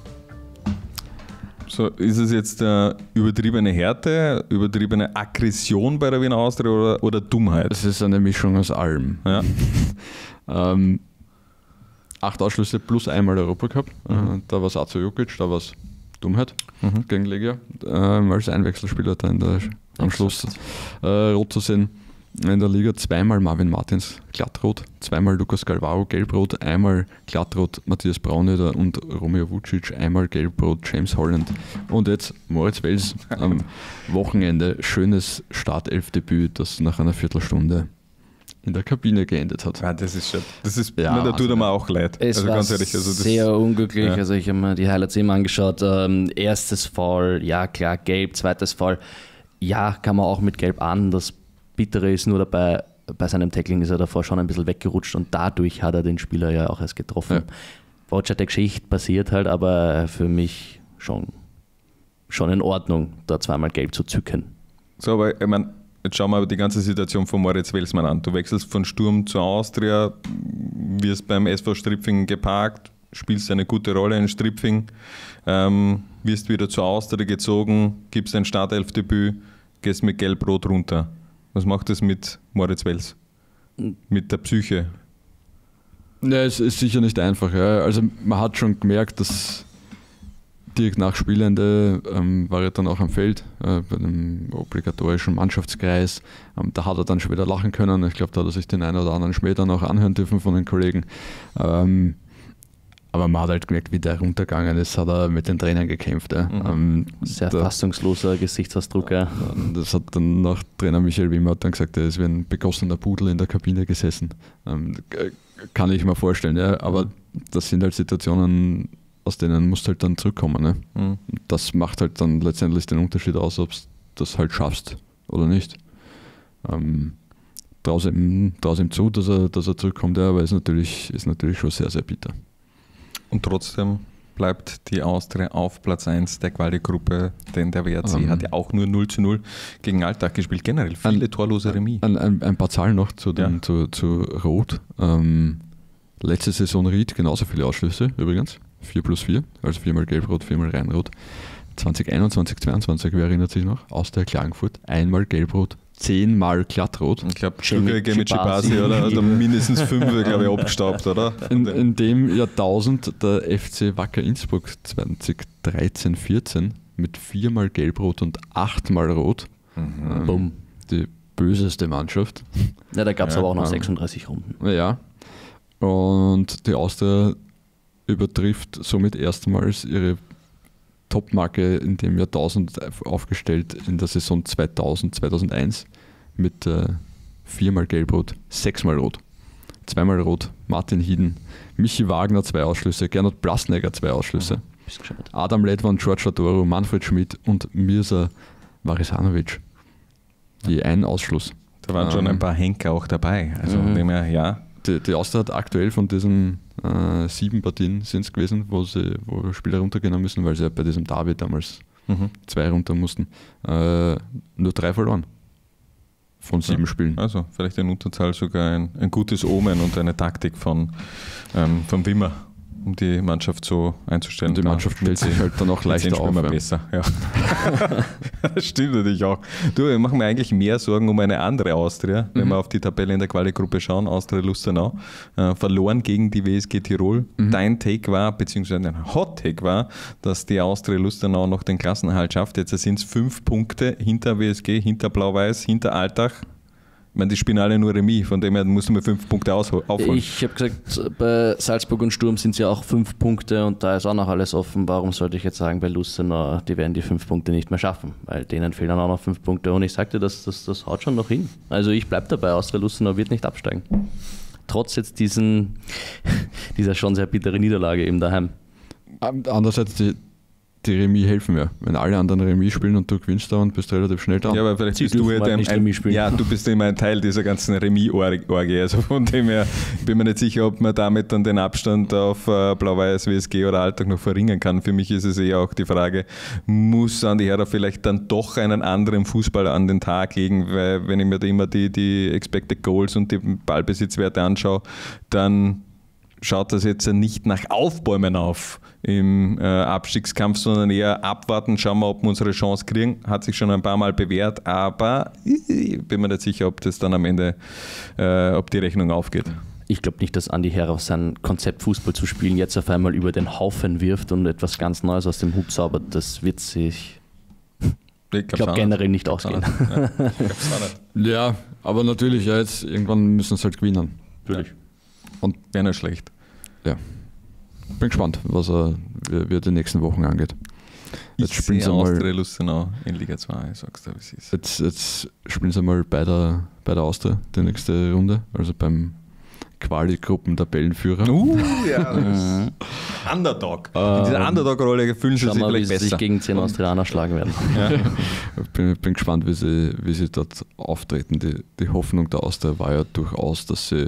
S1: So, ist es jetzt äh, übertriebene Härte, übertriebene Aggression bei der Wiener Austria oder, oder Dummheit?
S3: Es ist eine Mischung aus allem.
S1: Ja.
S3: ähm, acht Ausschlüsse plus einmal Europacup. Mhm. Da war es Azo Jukic, da war es Dummheit mhm. gegen Legia, ähm, als Einwechselspieler da in der, am Schluss äh, rot zu sehen. In der Liga zweimal Marvin Martins glattrot, zweimal Lukas Galvao gelbrot, einmal glattrot Matthias Braunöder und Romeo Vucic, einmal gelbrot James Holland. Und jetzt Moritz Wels am Wochenende, schönes Startelfdebüt, das nach einer Viertelstunde in der Kabine geendet hat.
S1: Ja, das ist schon, das ist,
S3: Ja,
S1: na, da tut
S3: also,
S1: er mir auch leid.
S2: Es
S1: also
S2: war
S1: ganz ehrlich, also das,
S2: sehr unglücklich.
S1: ja.
S2: Also ich habe mir die Highlights immer angeschaut. Ähm, erstes Foul, ja klar, gelb. Zweites Foul, ja, kann man auch mit gelb ahnden. Das Bittere ist nur dabei, bei seinem Tackling ist er davor schon ein bisschen weggerutscht und dadurch hat er den Spieler ja auch erst getroffen.
S3: Ja.
S2: Roger der Geschichte passiert halt, aber für mich schon, schon in Ordnung, da zweimal gelb zu zücken.
S1: So, aber ich meine, jetzt schauen wir aber die ganze Situation von Moritz Welsmann an. Du wechselst von Sturm zu Austria, wirst beim S V Stripfing geparkt, spielst eine gute Rolle in Stripfing, ähm, wirst wieder zu Austria gezogen, gibst ein Startelfdebüt, gehst mit Gelb-Rot runter. Was macht das mit Moritz Wels? Mit der Psyche?
S3: Ja, es ist sicher nicht einfach. Ja. Also man hat schon gemerkt, dass direkt nach Spielende ähm, war er dann auch am Feld, äh, bei dem obligatorischen Mannschaftskreis. Ähm, da hat er dann schon wieder lachen können. Ich glaube, da hat er sich den einen oder anderen Schmäh dann auch anhören dürfen von den Kollegen. Ähm, aber man hat halt gemerkt, wie der runtergegangen ist, hat er mit den Trainern gekämpft. Ja.
S1: Mhm.
S3: Ähm,
S2: Sehr
S3: da,
S2: fassungsloser Gesichtsausdruck. Ja.
S3: Das hat dann noch Trainer Michael Wimmer hat dann gesagt, er ist wie ein begossener Pudel in der Kabine gesessen. Ähm, kann ich mir vorstellen, ja. Aber das sind halt Situationen, aus denen musst du halt dann zurückkommen. Ne?
S1: Mhm.
S3: Das macht halt dann letztendlich den Unterschied aus, ob du das halt schaffst oder nicht. Ähm, traue ihm, ihm zu, dass er, dass er zurückkommt, ja, aber ist natürlich, ist natürlich schon sehr, sehr bitter.
S1: Und trotzdem bleibt die Austria auf Platz eins der Quali-Gruppe, denn der W R C
S3: ähm,
S1: hat ja auch nur null zu null gegen Alltag gespielt. Generell viele
S3: ein,
S1: torlose Remis.
S3: Ein, ein, ein paar Zahlen noch zu, den,
S1: Ja.
S3: zu, zu Rot. Ähm, letzte Saison Ried genauso viele Ausschlüsse übrigens. vier plus vier, also viermal Gelb-Rot, viermal Rhein-Rot. zwanzig einundzwanzig, zweiundzwanzig, wer erinnert sich noch? Austria Klagenfurt, einmal Gelb-Rot, zehnmal Glattrot.
S1: Ich glaube,
S2: Chemi-
S1: Stuttgart mit
S2: Chibasi.
S1: Chibasi, oder? Hat er mindestens fünf, glaube ich, abgestaubt, oder?
S3: In, in dem Jahrtausend der F C Wacker Innsbruck zwanzig dreizehn vierzehn mit viermal Gelb-Rot und achtmal Rot.
S1: Mhm.
S3: Ähm,
S2: Bumm.
S3: Die böseste Mannschaft.
S2: Ja, da gab es
S1: Ja,
S2: aber auch noch
S3: ähm,
S2: sechsunddreißig Runden.
S3: Ja. Und die Austria übertrifft somit erstmals ihre Topmarke in dem Jahrtausend aufgestellt in der Saison zweitausend, zweitausendeins mit äh, viermal Gelb-Rot, sechsmal Rot, zweimal Rot, Martin Hieden, Michi Wagner zwei Ausschlüsse, Gernot Blasnegger zwei Ausschlüsse,
S2: Bist geschaut.
S3: Adam Ledwan, George Ladoro, Manfred Schmidt und Mirza Varisanovic. Je ein Ausschluss.
S1: Da waren schon
S3: Ähm,
S1: ein paar Henker auch dabei. Also
S2: Mhm.
S1: von dem her, ja.
S3: Die, die Austria hat aktuell von diesen äh, sieben Partien sind es gewesen, wo sie wo Spieler runtergehen haben müssen, weil sie ja bei diesem Derby damals
S1: Mhm.
S3: zwei runter mussten, äh, nur drei verloren von sieben
S1: Ja.
S3: Spielen.
S1: Also vielleicht in Unterzahl sogar ein, ein gutes Omen und eine Taktik von, ähm, von Wimmer, um die Mannschaft so einzustellen.
S3: Und die Mannschaft stellt sich halt dann auch leichter auf.
S1: Immer
S3: Ja.
S1: besser. Ja. Das stimmt natürlich auch. Du, ich mache mir eigentlich mehr Sorgen um eine andere Austria, wenn
S3: Mhm.
S1: wir auf die Tabelle in der Quali-Gruppe schauen. Austria Lustenau äh, verloren gegen die W S G Tirol.
S3: Mhm.
S1: Dein Take war, beziehungsweise ein Hot Take war, dass die Austria Lustenau noch den Klassenerhalt schafft. Jetzt sind es fünf Punkte hinter W S G, hinter Blau-Weiß, hinter Altach. Ich meine, die spielen alle nur Remis, von dem her musst du mir fünf Punkte ausho- aufholen.
S2: Ich habe gesagt, bei Salzburg und Sturm sind es ja auch fünf Punkte und da ist auch noch alles offen. Warum sollte ich jetzt sagen, bei Lustenau, die werden die fünf Punkte nicht mehr schaffen? Weil denen fehlen auch noch fünf Punkte und ich sagte, das, das, das haut schon noch hin. Also ich bleibe dabei, Austria Lustenau wird nicht absteigen. Trotz jetzt diesen, dieser schon sehr bitteren Niederlage eben daheim.
S3: Andererseits, die, die Remis helfen mir. Wenn alle anderen Remis spielen und du gewinnst da und bist relativ schnell da.
S1: Ja, aber vielleicht
S2: Sie
S1: bist du
S2: dürfen
S1: ja
S2: halt
S1: ein,
S2: nicht
S1: ein,
S2: Remis spielen.
S1: ja, du bist immer ein Teil dieser ganzen Remis-Orgie. Also von dem her bin mir nicht sicher, ob man damit dann den Abstand auf äh, Blau-Weiß, W S G oder Alltag noch verringern kann. Für mich ist es eher auch die Frage, muss Andi Herrer vielleicht dann doch einen anderen Fußball an den Tag legen, weil wenn ich mir da immer die, die Expected Goals und die Ballbesitzwerte anschaue, dann schaut das jetzt nicht nach Aufbäumen auf im äh, Abstiegskampf, sondern eher abwarten, schauen wir, ob wir unsere Chance kriegen. Hat sich schon ein paar Mal bewährt, aber ich bin mir nicht sicher, ob das dann am Ende, äh, ob die Rechnung aufgeht.
S2: Ich glaube nicht, dass Andi Herr auf sein Konzept Fußball zu spielen jetzt auf einmal über den Haufen wirft und etwas ganz Neues aus dem Hut zaubert. Das wird sich, ich glaube, generell nicht ausgehen.
S1: Ja, ich glaub's auch nicht.
S3: Ja, aber natürlich, ja, jetzt irgendwann müssen sie halt gewinnen.
S2: Natürlich.
S3: Und
S1: Wäre nicht schlecht.
S3: ja, bin gespannt, was er wie, wie er die nächsten Wochen angeht. Jetzt
S1: Ich
S3: spielen
S1: sehe
S3: sie mal-
S1: Austria Lustenau in Liga zwei, ich sag's dir, wie es ist.
S3: Jetzt, jetzt spielen sie mal bei der, bei der Austria, die nächste Runde, also beim Quali-Gruppen-Tabellenführer.
S1: Uh, ja. Mhm. Underdog. In dieser Underdog-Rolle fühlen sie
S2: Schauen
S1: sich
S2: wir, wie
S1: vielleicht
S2: sie
S1: besser.
S2: sich gegen zehn Austrianer schlagen werden.
S3: Ich bin, bin gespannt, wie sie, wie sie dort auftreten. Die, die Hoffnung der Austria war ja durchaus, dass sie,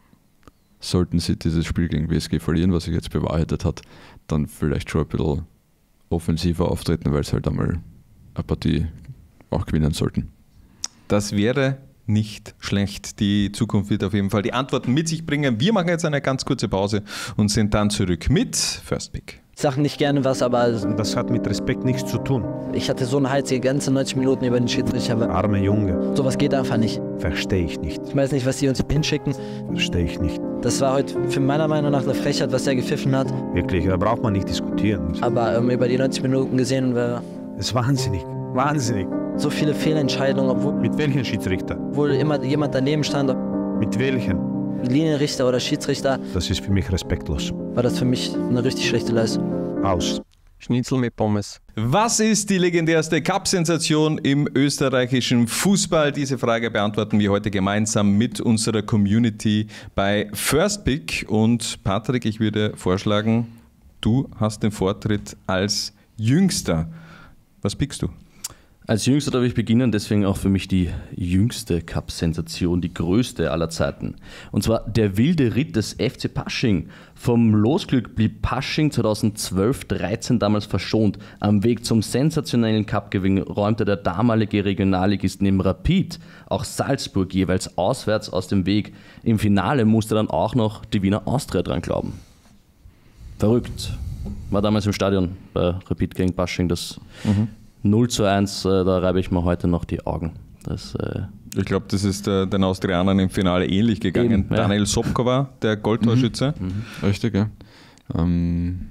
S3: sollten sie dieses Spiel gegen W S G verlieren, was sich jetzt bewahrheitet hat, dann vielleicht schon ein bisschen offensiver auftreten, weil sie halt einmal eine Partie auch gewinnen sollten.
S1: Das wäre nicht schlecht. Die Zukunft wird auf jeden Fall die Antworten mit sich bringen. Wir machen jetzt eine ganz kurze Pause und sind dann zurück mit First Pick.
S6: Ich sage nicht gerne was, aber
S5: Das hat mit Respekt nichts zu tun.
S6: ich hatte so eine Heiz die ganze neunzig Minuten über den Schiedsrichter.
S5: Arme Junge,
S6: Sowas geht einfach nicht.
S5: verstehe ich nicht.
S6: Ich weiß nicht, was die uns hinschicken.
S5: Verstehe ich nicht.
S6: Das war heute für meiner Meinung nach eine Frechheit, was er gepfiffen hat.
S5: Wirklich, da braucht man nicht diskutieren.
S6: Aber ähm, über die neunzig Minuten gesehen, war
S5: Es ist wahnsinnig. Wahnsinnig.
S6: so viele Fehlentscheidungen, obwohl,
S5: Mit welchen Schiedsrichter?
S6: obwohl immer jemand daneben stand, ob
S5: Mit welchen?
S6: Linienrichter oder Schiedsrichter,
S5: Das ist für mich respektlos.
S6: war das für mich eine richtig schlechte Leistung.
S5: Aus.
S7: Schnitzel mit Pommes.
S1: Was ist die legendärste Cup-Sensation im österreichischen Fußball? Diese Frage beantworten wir heute gemeinsam mit unserer Community bei First Pick. Und Patrick, ich würde vorschlagen, du hast den Vortritt als Jüngster. Was pickst du?
S2: Als Jüngster darf ich beginnen, deswegen auch für mich die jüngste Cup-Sensation, die größte aller Zeiten. Und zwar der wilde Ritt des F C Pasching. Vom Losglück blieb Pasching zweitausendzwölf dreizehn damals verschont. Am Weg zum sensationellen Cup-Gewinn räumte der damalige Regionalligist neben Rapid auch Salzburg jeweils auswärts aus dem Weg. Im Finale musste dann auch noch die Wiener Austria dran glauben. Verrückt. War damals im Stadion bei Rapid gegen Pasching das
S1: Mhm.
S2: null zu eins, äh, da reibe ich mir heute noch die Augen. Das, äh,
S1: Ich glaube, das ist äh, den Austrianern im Finale ähnlich gegangen.
S2: Eben, ja.
S1: Daniel Sobkova, der Goldtorschütze.
S3: Richtig, ja. Ähm,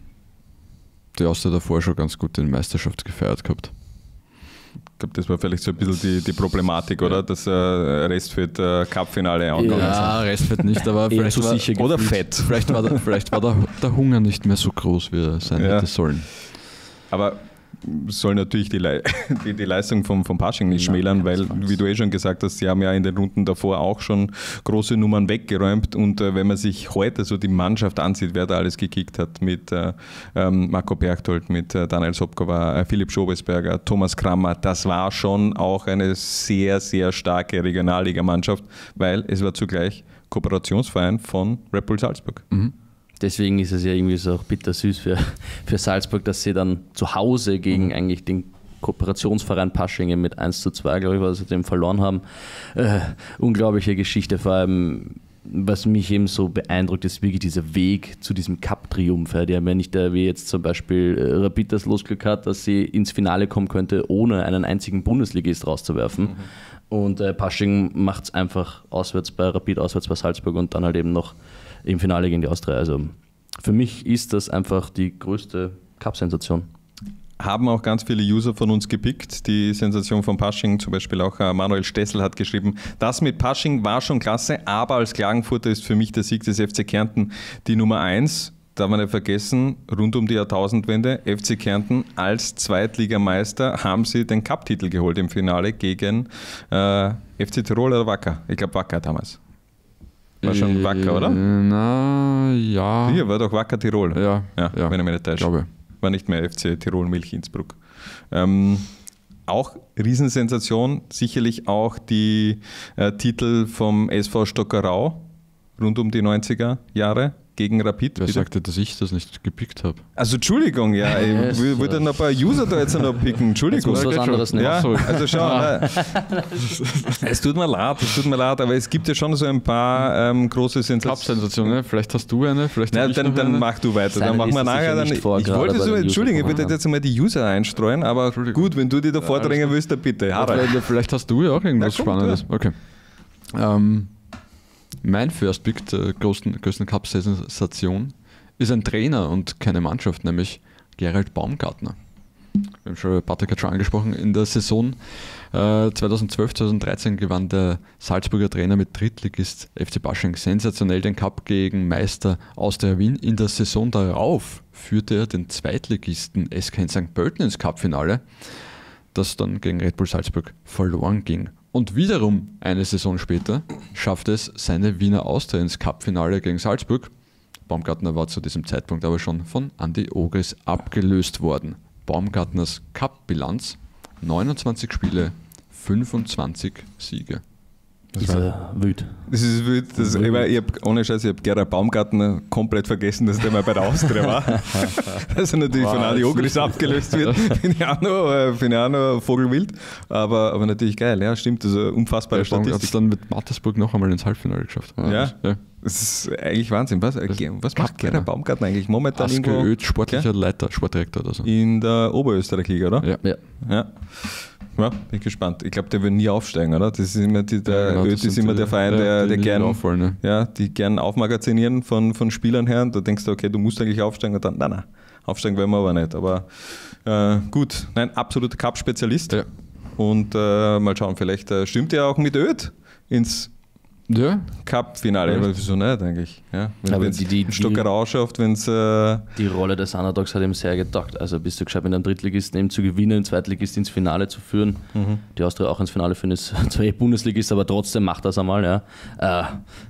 S3: die Austria davor schon ganz gut in Meisterschaft gefeiert gehabt.
S1: Ich glaube, das war vielleicht so ein bisschen die, die Problematik, oder? Das äh, Restfeld äh, Cup-Finale angegangen
S3: Ja, Restfett nicht, aber
S2: eher
S3: vielleicht
S2: zu
S3: war,
S2: sicher
S1: Oder
S2: gefühlt.
S1: Fett.
S3: vielleicht war, der, vielleicht war der, der Hunger nicht mehr so groß, wie er sein
S1: Ja.
S3: hätte sollen.
S1: Aber soll natürlich die, Le die, die Leistung vom, vom Pasching nicht schmälern, weil, wie du eh schon gesagt hast, sie haben ja in den Runden davor auch schon große Nummern weggeräumt. Und äh, wenn man sich heute so die Mannschaft ansieht, wer da alles gekickt hat, mit äh, ähm, Marco Berchtold, mit äh, Daniel Sobkova, äh, Philipp Schobesberger, Thomas Krammer, das war schon auch eine sehr, sehr starke Regionalligamannschaft, weil es war zugleich Kooperationsverein von Red Bull Salzburg.
S2: Deswegen ist es ja irgendwie so auch bittersüß für, für Salzburg, dass sie dann zu Hause gegen
S1: Mhm.
S2: eigentlich den Kooperationsverein Paschingen mit eins zu zwei, glaube ich, was sie dem verloren haben. Äh, unglaubliche Geschichte, vor allem, was mich eben so beeindruckt, ist wirklich dieser Weg zu diesem Cup-Triumph. Ja. Die haben ja nicht, äh, wie jetzt zum Beispiel äh, Rapid das Losglück hat, dass sie ins Finale kommen könnte, ohne einen einzigen Bundesligist rauszuwerfen. Und äh, Pasching macht es einfach auswärts bei Rapid, auswärts bei Salzburg und dann halt eben noch im Finale gegen die Austria. Also für mich ist das einfach die größte Cup-Sensation.
S1: Haben auch ganz viele User von uns gepickt. Die Sensation von Pasching, zum Beispiel auch äh, Manuel Stessel hat geschrieben, das mit Pasching war schon klasse, aber als Klagenfurter ist für mich der Sieg des F C Kärnten die Nummer eins. Darf man nicht vergessen, rund um die Jahrtausendwende, F C Kärnten als Zweitligameister haben sie den Cup-Titel geholt im Finale gegen äh, F C Tirol oder Wacker. Ich glaube Wacker damals. War schon Wacker, oder?
S3: Äh, Na, ja.
S1: Hier war doch Wacker Tirol.
S3: Ja,
S1: Ja,
S3: ja,
S1: wenn ich mich nicht täusche.
S3: glaube.
S1: War nicht mehr F C Tirol Milch Innsbruck. Ähm, auch Riesensensation, sicherlich auch die äh, Titel vom S V Stockerau rund um die neunziger Jahre gegen Rapid.
S3: Wer
S1: Bitte?
S3: sagte, dass ich das nicht gepickt habe?
S1: Also Entschuldigung, ja, ich will- wollte noch ein paar User da jetzt noch picken. Entschuldigung.
S2: Jetzt musst du was anderes nehmen.
S1: Ja,
S3: Sorry.
S1: also schau, nein. Es tut mir leid, es tut mir leid, aber es gibt ja schon so ein paar ähm, große Sensationen.
S3: Cup-Sensation, ne? Vielleicht hast du eine, vielleicht
S1: Na,
S3: hab ich
S1: dann,
S3: noch
S1: dann
S3: eine.
S1: mach du weiter.
S2: Seine
S1: Dann machen wir
S2: Liste
S1: nachher.
S2: sicher
S1: Dann,
S2: nicht vor,
S1: ich
S2: gerade
S1: wollte
S2: bei
S1: so,
S2: den
S1: entschuldigen, ich
S2: User
S1: würde jetzt mal die User einstreuen, aber
S3: Entschuldigung.
S1: gut, wenn du die da
S3: Ja,
S1: vordrängen
S3: alles
S1: willst, dann bitte. Harald.
S3: Vielleicht, vielleicht hast du ja auch irgendwas
S1: Na, komm,
S3: Spannendes. Okay. Ähm, mein First Pick der größten, größten Cup-Sensation ist ein Trainer und keine Mannschaft, nämlich Gerald Baumgartner. Wir haben schon, Patrick hat schon angesprochen, in der Saison äh, zweitausendzwölf zweitausenddreizehn gewann der Salzburger Trainer mit Drittligist F C Pasching sensationell den Cup gegen Meister Austria Wien. In der Saison darauf führte er den Zweitligisten S K Sankt Pölten ins Cup-Finale, das dann gegen Red Bull Salzburg verloren ging. Und wiederum eine Saison später schafft es seine Wiener Austria ins Cup-Finale gegen Salzburg. Baumgartner war zu diesem Zeitpunkt aber schon von Andi Ogris abgelöst worden. Baumgartners Cup-Bilanz: neunundzwanzig Spiele, fünfundzwanzig Siege.
S2: Das ist ja wild.
S1: Das ist wild. Das, ich, mein, ich hab, ohne Scheiß, ich habe Gerhard Baumgartner komplett vergessen, dass der mal bei der Austria war. Dass er natürlich wow, von Adi Ogris abgelöst wird. Finde ich auch noch, äh, find ich auch noch Vogelwild. Aber, aber natürlich geil, ja, stimmt. Das ist eine unfassbare
S3: ja,
S1: Statistik.
S3: Hat es dann mit Mattersburg noch einmal ins Halbfinale geschafft.
S1: Ja.
S3: ja.
S1: Das ist eigentlich Wahnsinn. Was, was macht Gerhard Baumgartner eigentlich momentan
S3: Aske
S1: irgendwo?
S3: Öd, sportlicher ja? Leiter, Sportdirektor oder so.
S1: In der Oberösterreich-Liga, oder?
S3: Ja.
S2: ja.
S1: ja. Ja, bin ich gespannt. Ich glaube, der wird nie aufsteigen, oder? Das ist immer die, der
S3: ja, genau,
S1: Öd ist immer
S3: die,
S1: der Verein,
S3: ja,
S1: der, der
S3: die
S1: gern,
S3: auffallen, ne?
S1: ja, die gern aufmagazinieren von, von Spielern her. Und da denkst du, okay, du musst eigentlich aufsteigen. Und dann, nein, nein, aufsteigen wollen wir aber nicht. Aber äh, gut, nein, absoluter Cup-Spezialist.
S3: Ja.
S1: Und äh, mal schauen, vielleicht äh, stimmt er auch mit Öd ins
S3: ja.
S1: Cup-Finale. Ja. Wieso nicht eigentlich? Ja, wenn
S2: aber
S1: es
S2: die, die,
S1: Stockerau schafft, wenn es... Äh,
S2: die Rolle des Underdogs hat ihm sehr getaugt. Also bist du gescheit mit einem Drittligisten eben zu gewinnen, einen Zweitligisten ins Finale zu führen. Mhm. Die Austria auch ins Finale führen, ist zwar eh Bundesligist, aber trotzdem macht das einmal. Ja. Äh,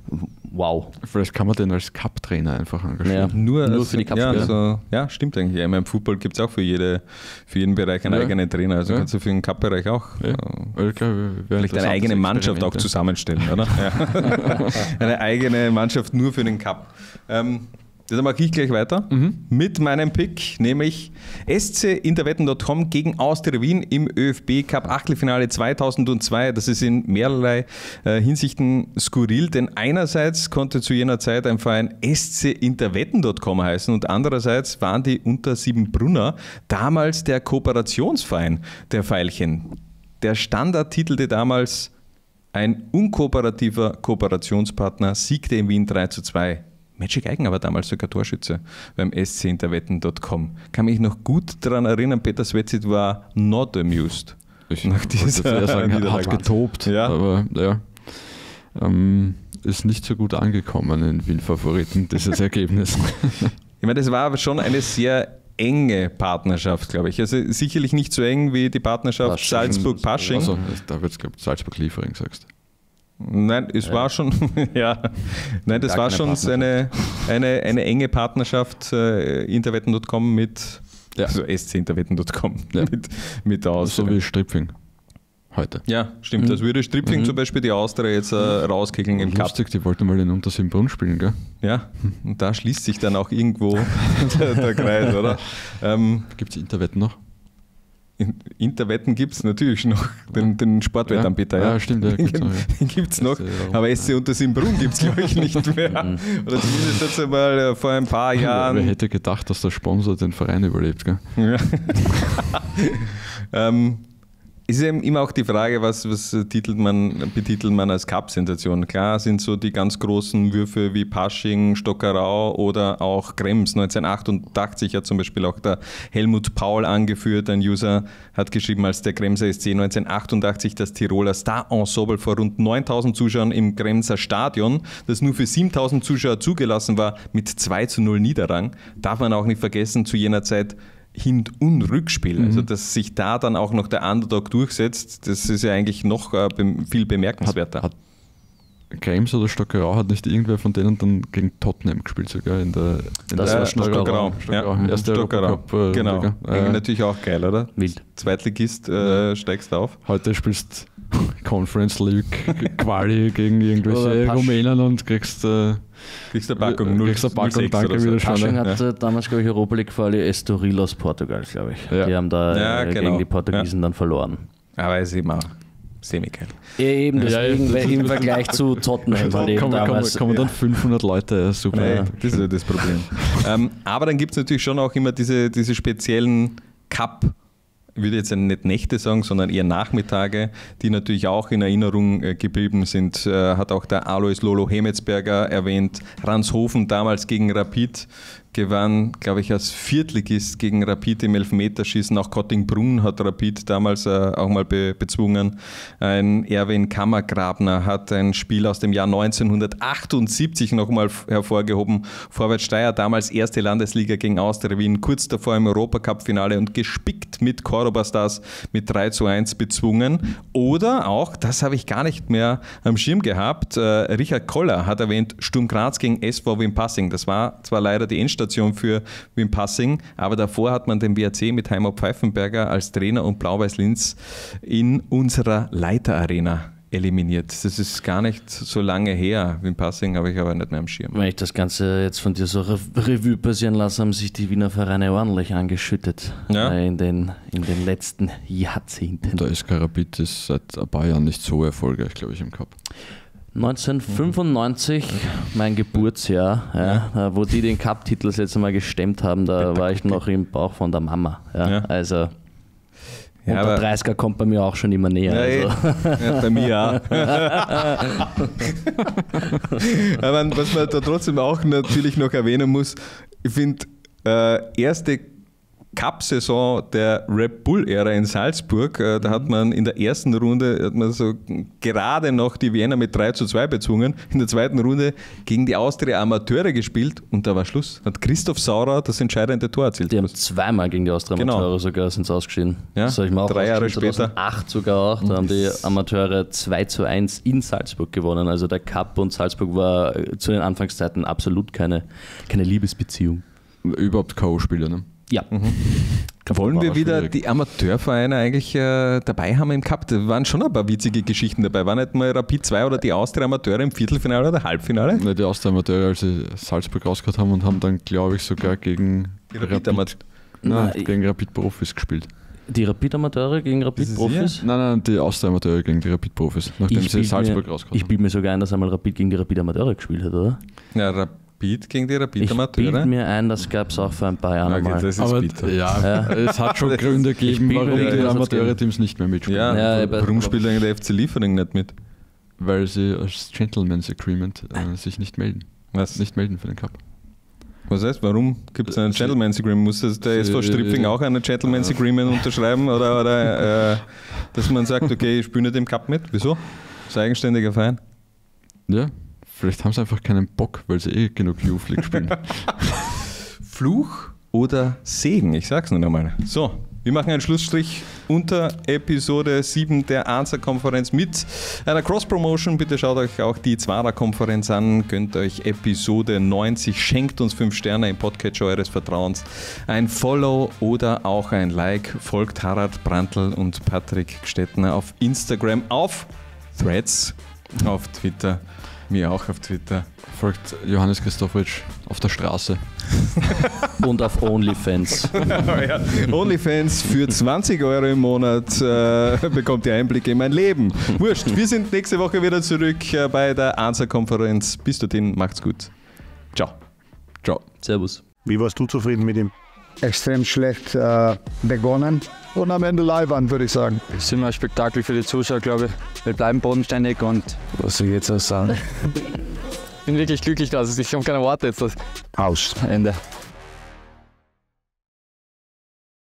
S2: wow.
S3: Vielleicht kann man den als Cup-Trainer einfach engagieren.
S2: Ja,
S1: nur
S2: nur
S1: also,
S2: für die Cup.
S1: Ja,
S2: Ja.
S1: also, ja, stimmt eigentlich. Ja, im Fußball gibt es auch für, jede, für jeden Bereich einen
S3: ja.
S1: eigenen Trainer. Also
S3: ja.
S1: kannst du für den Cup-Bereich auch
S3: ja.
S1: äh,
S3: okay,
S1: vielleicht eine eigene Mannschaft auch zusammenstellen, oder? Ja. Eine eigene Mannschaft nur für den Cup. Ähm, das mache ich gleich weiter mhm. mit meinem Pick, nämlich S C Interwetten Punkt com gegen Austria Wien im ÖFB Cup Achtelfinale zweitausendzwei. Das ist in mehrerlei äh, Hinsichten skurril, denn einerseits konnte zu jener Zeit ein Verein S C Interwetten Punkt com heißen und andererseits waren die Unter Siebenbrunner damals der Kooperationsverein der Veilchen. Der Standard titelte damals: Ein unkooperativer Kooperationspartner siegte in Wien drei zu zwei. Magic Eigen aber damals sogar Torschütze beim S C Interwetten Punkt com. Kann mich noch gut daran erinnern, Peter Svetzit war not amused.
S3: Ich
S1: nach dieser
S3: sagen, hat getobt,
S1: ja.
S3: aber ja, ähm, ist nicht so gut angekommen in Wien-Favoriten, dieses Ergebnis.
S1: Ich meine, das war aber schon eine sehr enge Partnerschaft, glaube ich. Also sicherlich nicht so eng wie die Partnerschaft Salzburg-Pasching.
S3: Also, da wird es, glaube ich, Salzburg-Liefering, sagst du.
S1: Nein, es ja. war schon, ja, nein, das Gar war schon eine, eine, eine enge Partnerschaft, äh, Interwetten Punkt com mit,
S3: ja.
S1: also S C Interwetten Punkt com
S3: ja.
S1: mit, mit der Austria.
S3: So wie Stripfing heute.
S1: Ja, stimmt. Mhm. Das würde Stripfing mhm. zum Beispiel die Austria jetzt äh, rauskickeln im Cup.
S3: Lustig, die wollten mal in Untersiebenbrunn spielen, gell?
S1: Ja, und da schließt sich dann auch irgendwo der, der Kreis, oder? Ähm,
S3: Gibt es Interwetten noch?
S1: Interwetten gibt es natürlich noch, den, den Sportwettanbieter.
S3: Ja,
S1: ja.
S3: ja stimmt. Ja,
S1: gibt's noch, ja. Den gibt es noch, aber S C Untersiebenbrunn gibt es, glaube ich, nicht mehr. Oder zumindest jetzt einmal vor ein paar Jahren.
S3: Wer hätte gedacht, dass der Sponsor den Verein überlebt, gell?
S1: Ja. ähm, ist eben immer auch die Frage, was, was titelt man, betitelt man als Cup-Sensation. Klar sind so die ganz großen Würfe wie Pasching, Stockerau oder auch Krems. neunzehnhundertachtundachtzig hat zum Beispiel auch der Helmut Paul angeführt. Ein User hat geschrieben, als der Kremser S C neunzehnhundertachtundachtzig das Tiroler Star-Ensemble vor rund neuntausend Zuschauern im Kremser Stadion, das nur für siebentausend Zuschauer zugelassen war, mit zwei zu null Niederrang. Darf man auch nicht vergessen, zu jener Zeit Hin- und Rückspiel. Mhm. Also, dass sich da dann auch noch der Underdog durchsetzt, das ist ja eigentlich noch äh, viel bemerkenswerter.
S3: Hat, hat Krems oder Stockerau, hat nicht irgendwer von denen dann gegen Tottenham gespielt, sogar in der, in
S2: das
S3: der
S2: war
S1: Stockerau.
S3: Stockerau.
S1: Ja.
S3: Erste
S1: Stockerau.
S3: Äh,
S1: genau.
S3: Äh,
S1: natürlich auch geil, oder?
S2: Wild.
S1: Zweitligist, äh, steigst auf.
S3: Heute spielst Conference League Quali gegen irgendwelche Rumänen und kriegst äh,
S1: kriegst eine Packung, null,
S3: kriegst eine Packung, danke
S1: so.
S3: wieder schon.
S2: Pasching hatte ja. damals, glaube ich, Europa League Quali Estoril aus Portugal, glaube ich.
S3: Ja.
S2: Die haben da
S1: ja,
S2: äh,
S1: genau.
S2: gegen die Portugiesen ja. dann verloren.
S1: Aber es ist immer semi-geil.
S2: Eben deswegen,
S3: ja, ja,
S2: im Vergleich zu Tottenham.
S3: Da kommen, kommen, kommen dann fünfhundert Leute, super.
S1: Naja, das ist ja das Problem. ähm, aber dann gibt es natürlich schon auch immer diese, diese speziellen Cup- ich würde jetzt nicht Nächte sagen, sondern eher Nachmittage, die natürlich auch in Erinnerung äh, geblieben sind. Äh, hat auch der Alois Lolo Hemetsberger erwähnt. Ranshofen damals gegen Rapid, gewann, glaube ich, als Viertligist gegen Rapid im Elfmeterschießen. Auch Kottingbrunn hat Rapid damals äh, auch mal be- bezwungen. Ein Erwin Kammergrabner hat ein Spiel aus dem Jahr neunzehnhundertachtundsiebzig nochmal hervorgehoben. Vorwärts Steyr, damals erste Landesliga gegen Austria Wien, kurz davor im Europacup-Finale und gespickt mit Cordoba Stars mit drei zu eins bezwungen. Oder auch, das habe ich gar nicht mehr am Schirm gehabt, äh, Richard Koller hat erwähnt, Sturm Graz gegen S V Wimpassing. Das war zwar leider die Endstation für Wimpassing, aber davor hat man den W R C mit Heimo Pfeifenberger als Trainer und Blau-Weiß Linz in unserer Leiterarena eliminiert. Das ist gar nicht so lange her. Wimpassing habe ich aber nicht mehr am Schirm.
S2: Wenn ich das Ganze jetzt von dir so Re- Revue passieren lasse, haben sich die Wiener Vereine ordentlich angeschüttet
S1: Ja.
S2: äh, in, den, in den letzten Jahrzehnten.
S3: Der S K Rapid ist seit ein paar Jahren nicht so erfolgreich, glaube ich, im Cup.
S2: neunzehnhundertfünfundneunzig, mein Geburtsjahr, ja, äh, wo die den Cup-Titel das letzte Mal gestemmt haben, da war ich noch im Bauch von der Mama. Ja.
S1: Ja.
S2: Also
S1: Ja,
S2: und der
S1: aber-
S2: dreißiger kommt bei mir auch schon immer näher.
S1: Ja,
S2: Also.
S1: ja, bei mir auch. Aber was man da trotzdem auch natürlich noch erwähnen muss, ich finde, äh, erste Cup-Saison der Red Bull-Ära in Salzburg, äh, da hat man in der ersten Runde hat man so gerade noch die Wiener mit drei zu zwei bezwungen, in der zweiten Runde gegen die Austria Amateure gespielt und da war Schluss. Hat Christoph Saurer das entscheidende Tor erzielt.
S2: Die haben zweimal gegen die Austria
S1: Genau.
S2: Amateure sogar sind sie ausgeschieden.
S1: Ja,
S2: das habe ich mir auch
S1: drei Jahre
S2: ausgeschrieben,
S1: später.
S2: zweitausendacht sogar auch. Da haben die Amateure zwei zu eins in Salzburg gewonnen. Also der Cup und Salzburg war äh, zu den Anfangszeiten absolut keine, keine Liebesbeziehung.
S3: Überhaupt K O-Spieler, ne?
S2: Ja.
S1: Wollen wir
S3: War
S1: wieder
S3: schwierig.
S1: die Amateurvereine eigentlich äh, dabei haben im Cup? Da waren schon ein paar witzige Geschichten dabei. War nicht mal Rapid zwei oder die Austria Amateure im Viertelfinale oder Halbfinale?
S3: Ne, die Austria-Amateure, als sie Salzburg rausgehört haben und haben dann, glaube ich, sogar gegen
S1: Die Rapid Amateure.
S3: nein,
S2: Nein,
S3: gegen Rapid-Profis gespielt.
S2: Die Rapid-Amateure gegen
S1: Ist es
S2: Rapid-Profis?
S3: Nein, nein, die Austria-Amateure gegen die Rapid-Profis, nachdem
S2: Ich
S3: sie
S2: bild
S3: Salzburg
S2: mir,
S3: rausgehört
S2: ich
S3: haben.
S2: bilde mir sogar ein, dass einmal Rapid gegen die Rapid-Amateure gespielt hat, oder?
S1: Ja, Rapid gegen die Rapid
S2: Ich bilde
S1: Amateure.
S2: mir ein, das gab es auch vor ein paar Jahren
S1: Okay,
S2: mal.
S1: das ist
S3: Aber
S1: bitter.
S3: ja,
S2: Ja.
S3: es hat schon
S1: Das
S3: Gründe
S1: ist-
S3: gegeben,
S2: ich
S3: warum
S2: bilde
S3: die
S2: mir, das hat's
S3: Amateure-Teams nicht mehr mitspielen.
S1: Ja,
S2: Ja,
S1: warum
S2: aber-
S1: spielt eigentlich der F C Liefering nicht mit?
S3: Weil sie als Gentleman's Agreement äh, sich nicht melden.
S1: Was,
S3: Nicht melden für den Cup.
S1: was heißt, warum gibt es ein
S3: Sie-
S1: Gentleman's Agreement? Muss das der S V
S3: Sie-
S1: Stripfing auch ein Gentleman's Agreement unterschreiben? Oder, oder äh, dass man sagt, okay, ich spiele nicht im Cup mit? Wieso? Das ist ein eigenständiger Verein.
S3: Ja, vielleicht haben sie einfach keinen Bock, weil sie eh genug Youth League spielen.
S1: Fluch oder Segen? Ich sag's nur einmal. So, wir machen einen Schlussstrich unter Episode sieben der Answer-Konferenz mit einer Cross-Promotion. Bitte schaut euch auch die Zwarer-Konferenz an, gönnt euch Episode neunzig, schenkt uns fünf Sterne im Podcatcher eures Vertrauens, ein Follow oder auch ein Like. Folgt Harald Brandl und Patrick Gstettner auf Instagram, auf Threads, auf Twitter, mir auch auf Twitter.
S3: Folgt Johannes Christopheritsch auf der Straße.
S2: Und auf OnlyFans.
S1: Ja, OnlyFans für zwanzig Euro im Monat äh, bekommt ihr Einblicke in mein Leben. Wurscht, wir sind nächste Woche wieder zurück äh, bei der Answer-Konferenz. Bis dorthin, macht's gut. Ciao.
S3: Ciao.
S2: Servus.
S5: Wie warst du zufrieden mit ihm?
S7: Extrem schlecht äh, begonnen und am Ende live an, würde ich sagen.
S4: Das ist immer ein Spektakel für die Zuschauer, glaube ich. Wir bleiben bodenständig und was soll ich jetzt auch sagen?
S8: Ich bin wirklich glücklich, dass ich habe keine Worte jetzt.
S5: Aus.
S4: Ende.